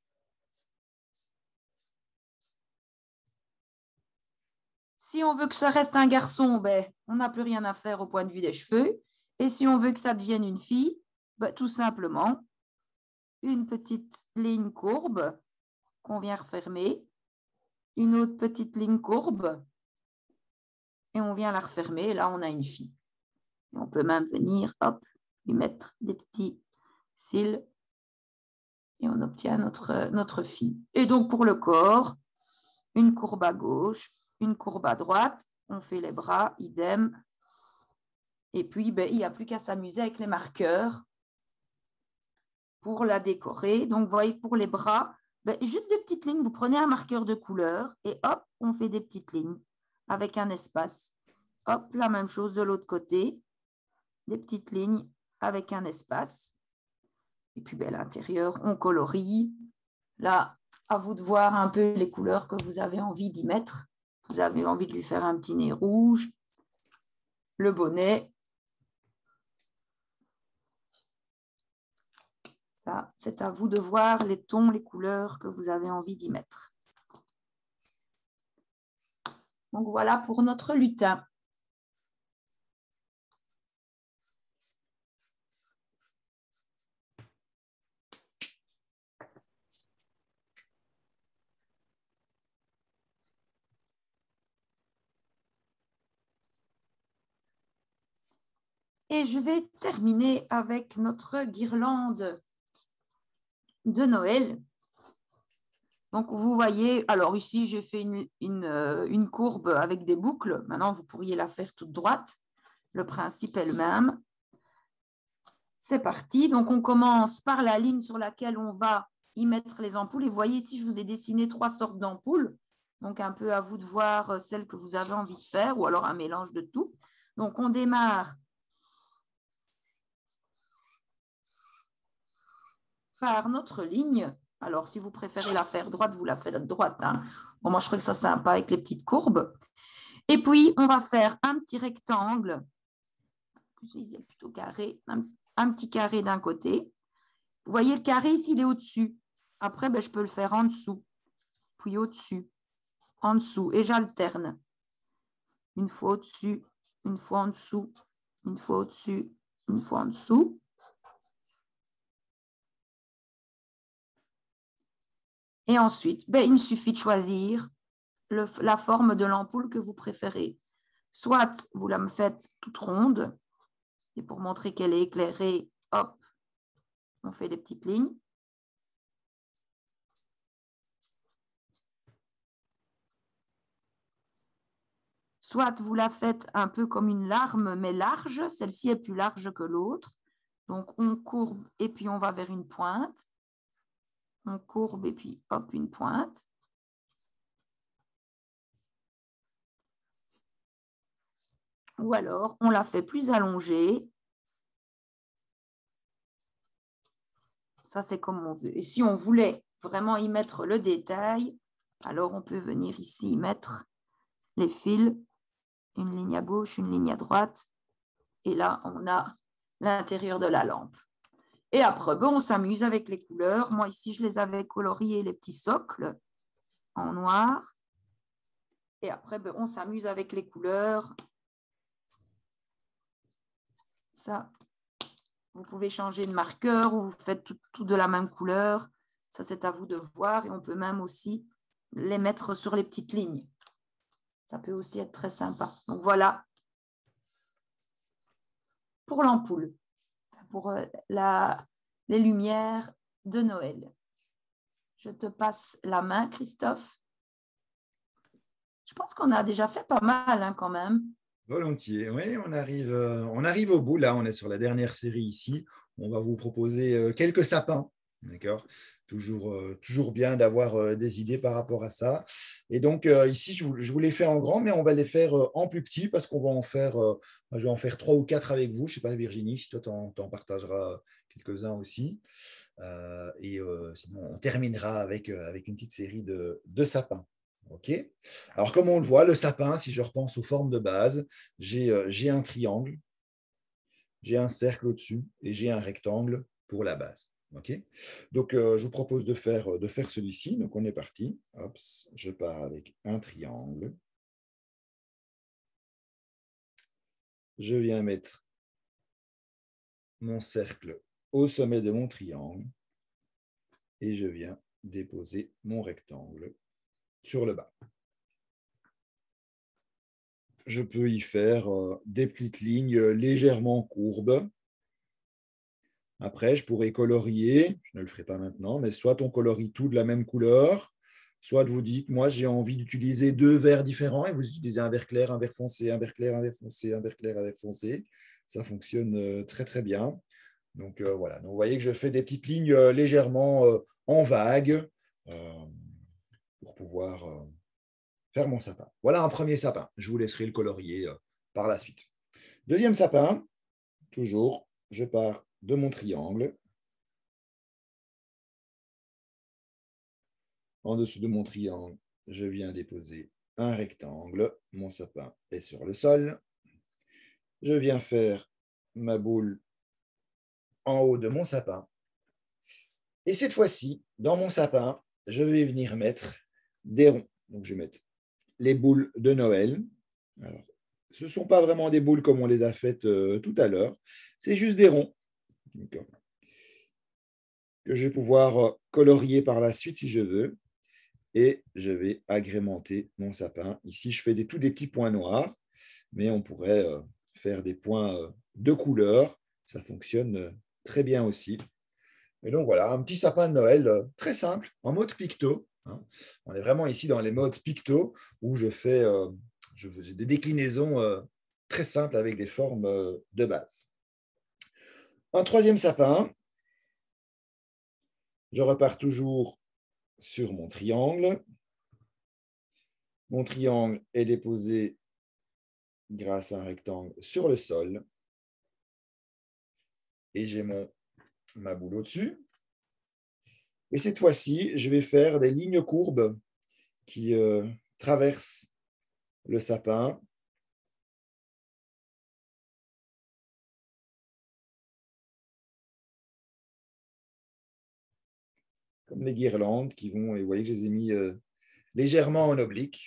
Si on veut que ça reste un garçon, on n'a plus rien à faire au point de vue des cheveux. Et si on veut que ça devienne une fille, tout simplement, une petite ligne courbe qu'on vient refermer, une autre petite ligne courbe, et on vient la refermer, et là, on a une fille. Et on peut même venir, hop, lui mettre des petits cils, et on obtient notre fille. Et donc, pour le corps, une courbe à gauche, une courbe à droite, on fait les bras, idem. Et puis, il n'y a plus qu'à s'amuser avec les marqueurs pour la décorer. Donc, vous voyez, pour les bras, juste des petites lignes. Vous prenez un marqueur de couleur et hop, on fait des petites lignes avec un espace. Hop, la même chose de l'autre côté. Des petites lignes avec un espace. Et puis, l'intérieur, on colorie. Là, à vous de voir un peu les couleurs que vous avez envie d'y mettre. Vous avez envie de lui faire un petit nez rouge, le bonnet. Ça, c'est à vous de voir les tons, les couleurs que vous avez envie d'y mettre. Donc, voilà pour notre lutin. Et je vais terminer avec notre guirlande de Noël. Donc, vous voyez, alors ici, j'ai fait une courbe avec des boucles. Maintenant, vous pourriez la faire toute droite. Le principe est le même. C'est parti. Donc, on commence par la ligne sur laquelle on va y mettre les ampoules. Et vous voyez ici, je vous ai dessiné 3 sortes d'ampoules. Donc, un peu à vous de voir celle que vous avez envie de faire ou alors un mélange de tout. Donc, on démarre par notre ligne. Alors, si vous préférez la faire droite, vous la faites droite. Hein. Bon, moi, je trouve que ça sympa avec les petites courbes. Et puis, on va faire un petit rectangle, plutôt carré, un petit carré d'un côté. Vous voyez, le carré ici, il est au-dessus. Après, je peux le faire en dessous, puis au-dessus, en dessous. Et j'alterne. Une fois au-dessus, une fois en dessous, une fois au-dessus, une fois en dessous. Et ensuite, il me suffit de choisir la forme de l'ampoule que vous préférez. Soit vous la faites toute ronde, et pour montrer qu'elle est éclairée, hop, on fait les petites lignes. Soit vous la faites un peu comme une larme, mais large. Celle-ci est plus large que l'autre. Donc, on courbe et puis on va vers une pointe. On courbe et puis hop, une pointe. Ou alors, on la fait plus allongée. Ça, c'est comme on veut. Et si on voulait vraiment y mettre le détail, alors on peut venir ici mettre les fils, une ligne à gauche, une ligne à droite. Et là, on a l'intérieur de la lampe. Et après, on s'amuse avec les couleurs. Moi, ici, je les avais coloriés, les petits socles, en noir. Et après, on s'amuse avec les couleurs. Ça, vous pouvez changer de marqueur ou vous faites tout de la même couleur. Ça, c'est à vous de voir. Et on peut même aussi les mettre sur les petites lignes. Ça peut aussi être très sympa. Donc, voilà pour l'ampoule, pour les lumières de Noël. Je te passe la main, Christophe. Je pense qu'on a déjà fait pas mal hein, quand même. Volontiers, oui, on arrive au bout. Là, on est sur la dernière série ici. On va vous proposer quelques sapins. D'accord. Toujours bien d'avoir des idées par rapport à ça. Et donc, ici, je vous les fais en grand, mais on va les faire en plus petit parce qu'on va en faire, je vais en faire 3 ou 4 avec vous. Je ne sais pas, Virginie, si toi, tu en partageras quelques-uns aussi. Sinon, on terminera avec une petite série de sapins. OK. Alors, comme on le voit, le sapin, si je repense aux formes de base, j'ai un triangle, j'ai un cercle au-dessus et j'ai un rectangle pour la base. Okay. Donc, je vous propose de faire celui-ci. Donc, on est parti. Hop, je pars avec un triangle. Je viens mettre mon cercle au sommet de mon triangle et je viens déposer mon rectangle sur le bas. Je peux y faire des petites lignes légèrement courbes. Après, je pourrais colorier, je ne le ferai pas maintenant, mais soit on colorie tout de la même couleur, soit vous dites, moi j'ai envie d'utiliser 2 verts différents et vous utilisez un vert clair, un vert foncé, un vert clair, un vert foncé, un vert clair, un vert foncé. Ça fonctionne très très bien. Donc voilà, donc, vous voyez que je fais des petites lignes légèrement en vague pour pouvoir faire mon sapin. Voilà un premier sapin. Je vous laisserai le colorier par la suite. Deuxième sapin, toujours, je pars de mon triangle. En dessous de mon triangle, je viens déposer un rectangle. Mon sapin est sur le sol. Je viens faire ma boule en haut de mon sapin. Et cette fois-ci, dans mon sapin, je vais venir mettre des ronds. Donc, je vais mettre les boules de Noël. Alors, ce ne sont pas vraiment des boules comme on les a faites tout à l'heure. C'est juste des ronds que je vais pouvoir colorier par la suite si je veux. Et je vais agrémenter mon sapin. Ici, je fais tous des petits points noirs, mais on pourrait faire des points de couleur. Ça fonctionne très bien aussi. Et donc voilà, un petit sapin de Noël très simple, en mode picto. On est vraiment ici dans les modes picto, où je fais des déclinaisons très simples avec des formes de base. Un troisième sapin. Je repars toujours sur mon triangle. Mon triangle est déposé grâce à un rectangle sur le sol. Et j'ai ma boule au-dessus. Et cette fois-ci, je vais faire des lignes courbes qui traversent le sapin. Comme les guirlandes qui vont, et vous voyez que je les ai mis légèrement en oblique.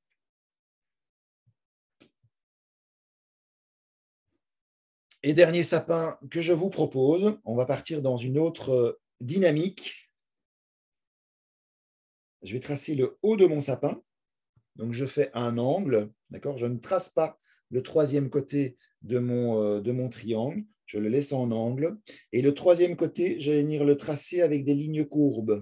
Et dernier sapin que je vous propose, on va partir dans une autre dynamique. Je vais tracer le haut de mon sapin. Donc, je fais un angle. D'accord ? Je ne trace pas le troisième côté de mon triangle. Je le laisse en angle. Et le troisième côté, je vais venir le tracer avec des lignes courbes.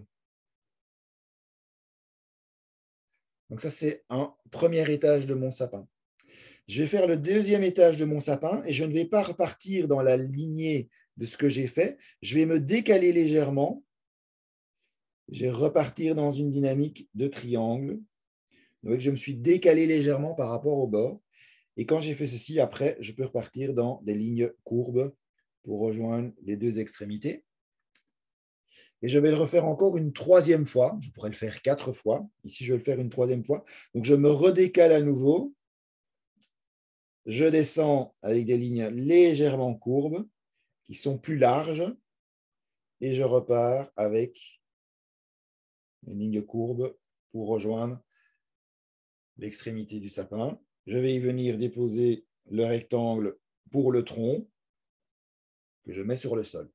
Donc, ça, c'est un premier étage de mon sapin. Je vais faire le deuxième étage de mon sapin et je ne vais pas repartir dans la lignée de ce que j'ai fait. Je vais me décaler légèrement. Je vais repartir dans une dynamique de triangle. Vous voyez que je me suis décalé légèrement par rapport au bord. Et quand j'ai fait ceci, après, je peux repartir dans des lignes courbes pour rejoindre les deux extrémités. Et je vais le refaire encore une troisième fois. Je pourrais le faire 4 fois. Ici, je vais le faire une troisième fois. Donc, je me redécale à nouveau. Je descends avec des lignes légèrement courbes qui sont plus larges. Et je repars avec une ligne courbe pour rejoindre l'extrémité du sapin. Je vais y venir déposer le rectangle pour le tronc que je mets sur le sol.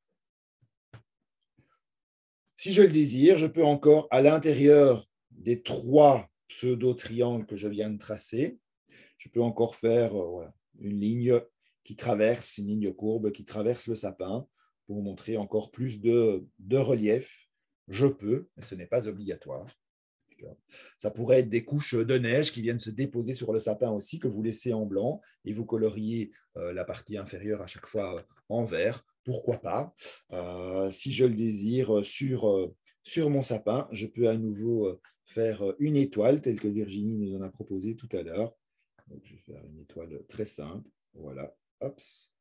Si je le désire, je peux encore, à l'intérieur des 3 pseudo-triangles que je viens de tracer, je peux encore faire une ligne qui traverse, une ligne courbe qui traverse le sapin pour montrer encore plus de relief. Je peux, mais ce n'est pas obligatoire. Ça pourrait être des couches de neige qui viennent se déposer sur le sapin aussi, que vous laissez en blanc et vous coloriez la partie inférieure à chaque fois en vert. Pourquoi pas ? Si je le désire sur mon sapin, je peux à nouveau faire une étoile telle que Virginie nous en a proposé tout à l'heure. Donc, je vais faire une étoile très simple. Voilà, hop,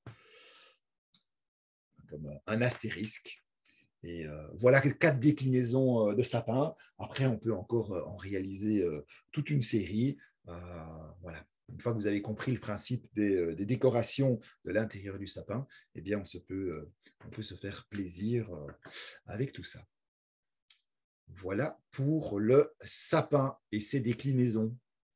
comme un astérisque. Et voilà 4 déclinaisons de sapin. Après, on peut encore en réaliser toute une série. Voilà. Une fois que vous avez compris le principe des décorations de l'intérieur du sapin, eh bien, on peut se faire plaisir avec tout ça. Voilà pour le sapin et ses déclinaisons.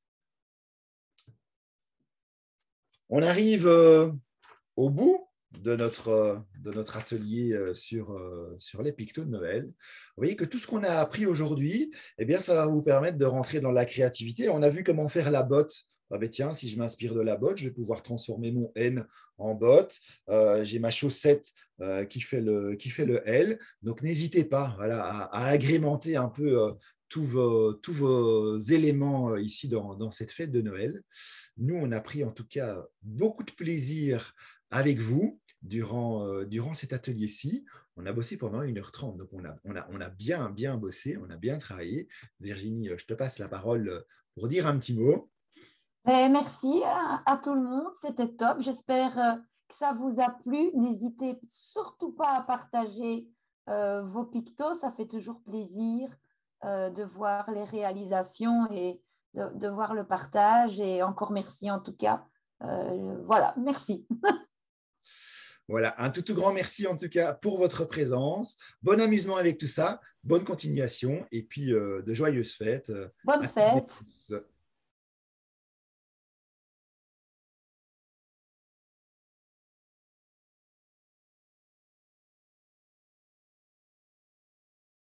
On arrive au bout de notre atelier sur les pictos de Noël. Vous voyez que tout ce qu'on a appris aujourd'hui, eh bien, ça va vous permettre de rentrer dans la créativité. On a vu comment faire la botte. Ah ben tiens, si je m'inspire de la botte, je vais pouvoir transformer mon N en botte. J'ai ma chaussette qui fait le L. Donc, n'hésitez pas à agrémenter un peu tous vos éléments ici dans cette fête de Noël. Nous, on a pris en tout cas beaucoup de plaisir avec vous durant cet atelier-ci. On a bossé pendant 1h30, donc on a bien bossé, on a bien travaillé. Virginie, je te passe la parole pour dire un petit mot. Merci à tout le monde, c'était top. J'espère que ça vous a plu. N'hésitez surtout pas à partager vos pictos, ça fait toujours plaisir de voir les réalisations et de voir le partage. Et encore merci en tout cas. Voilà, merci. Voilà, un tout grand merci en tout cas pour votre présence. Bon amusement avec tout ça, bonne continuation et puis de joyeuses fêtes. Bonne fête.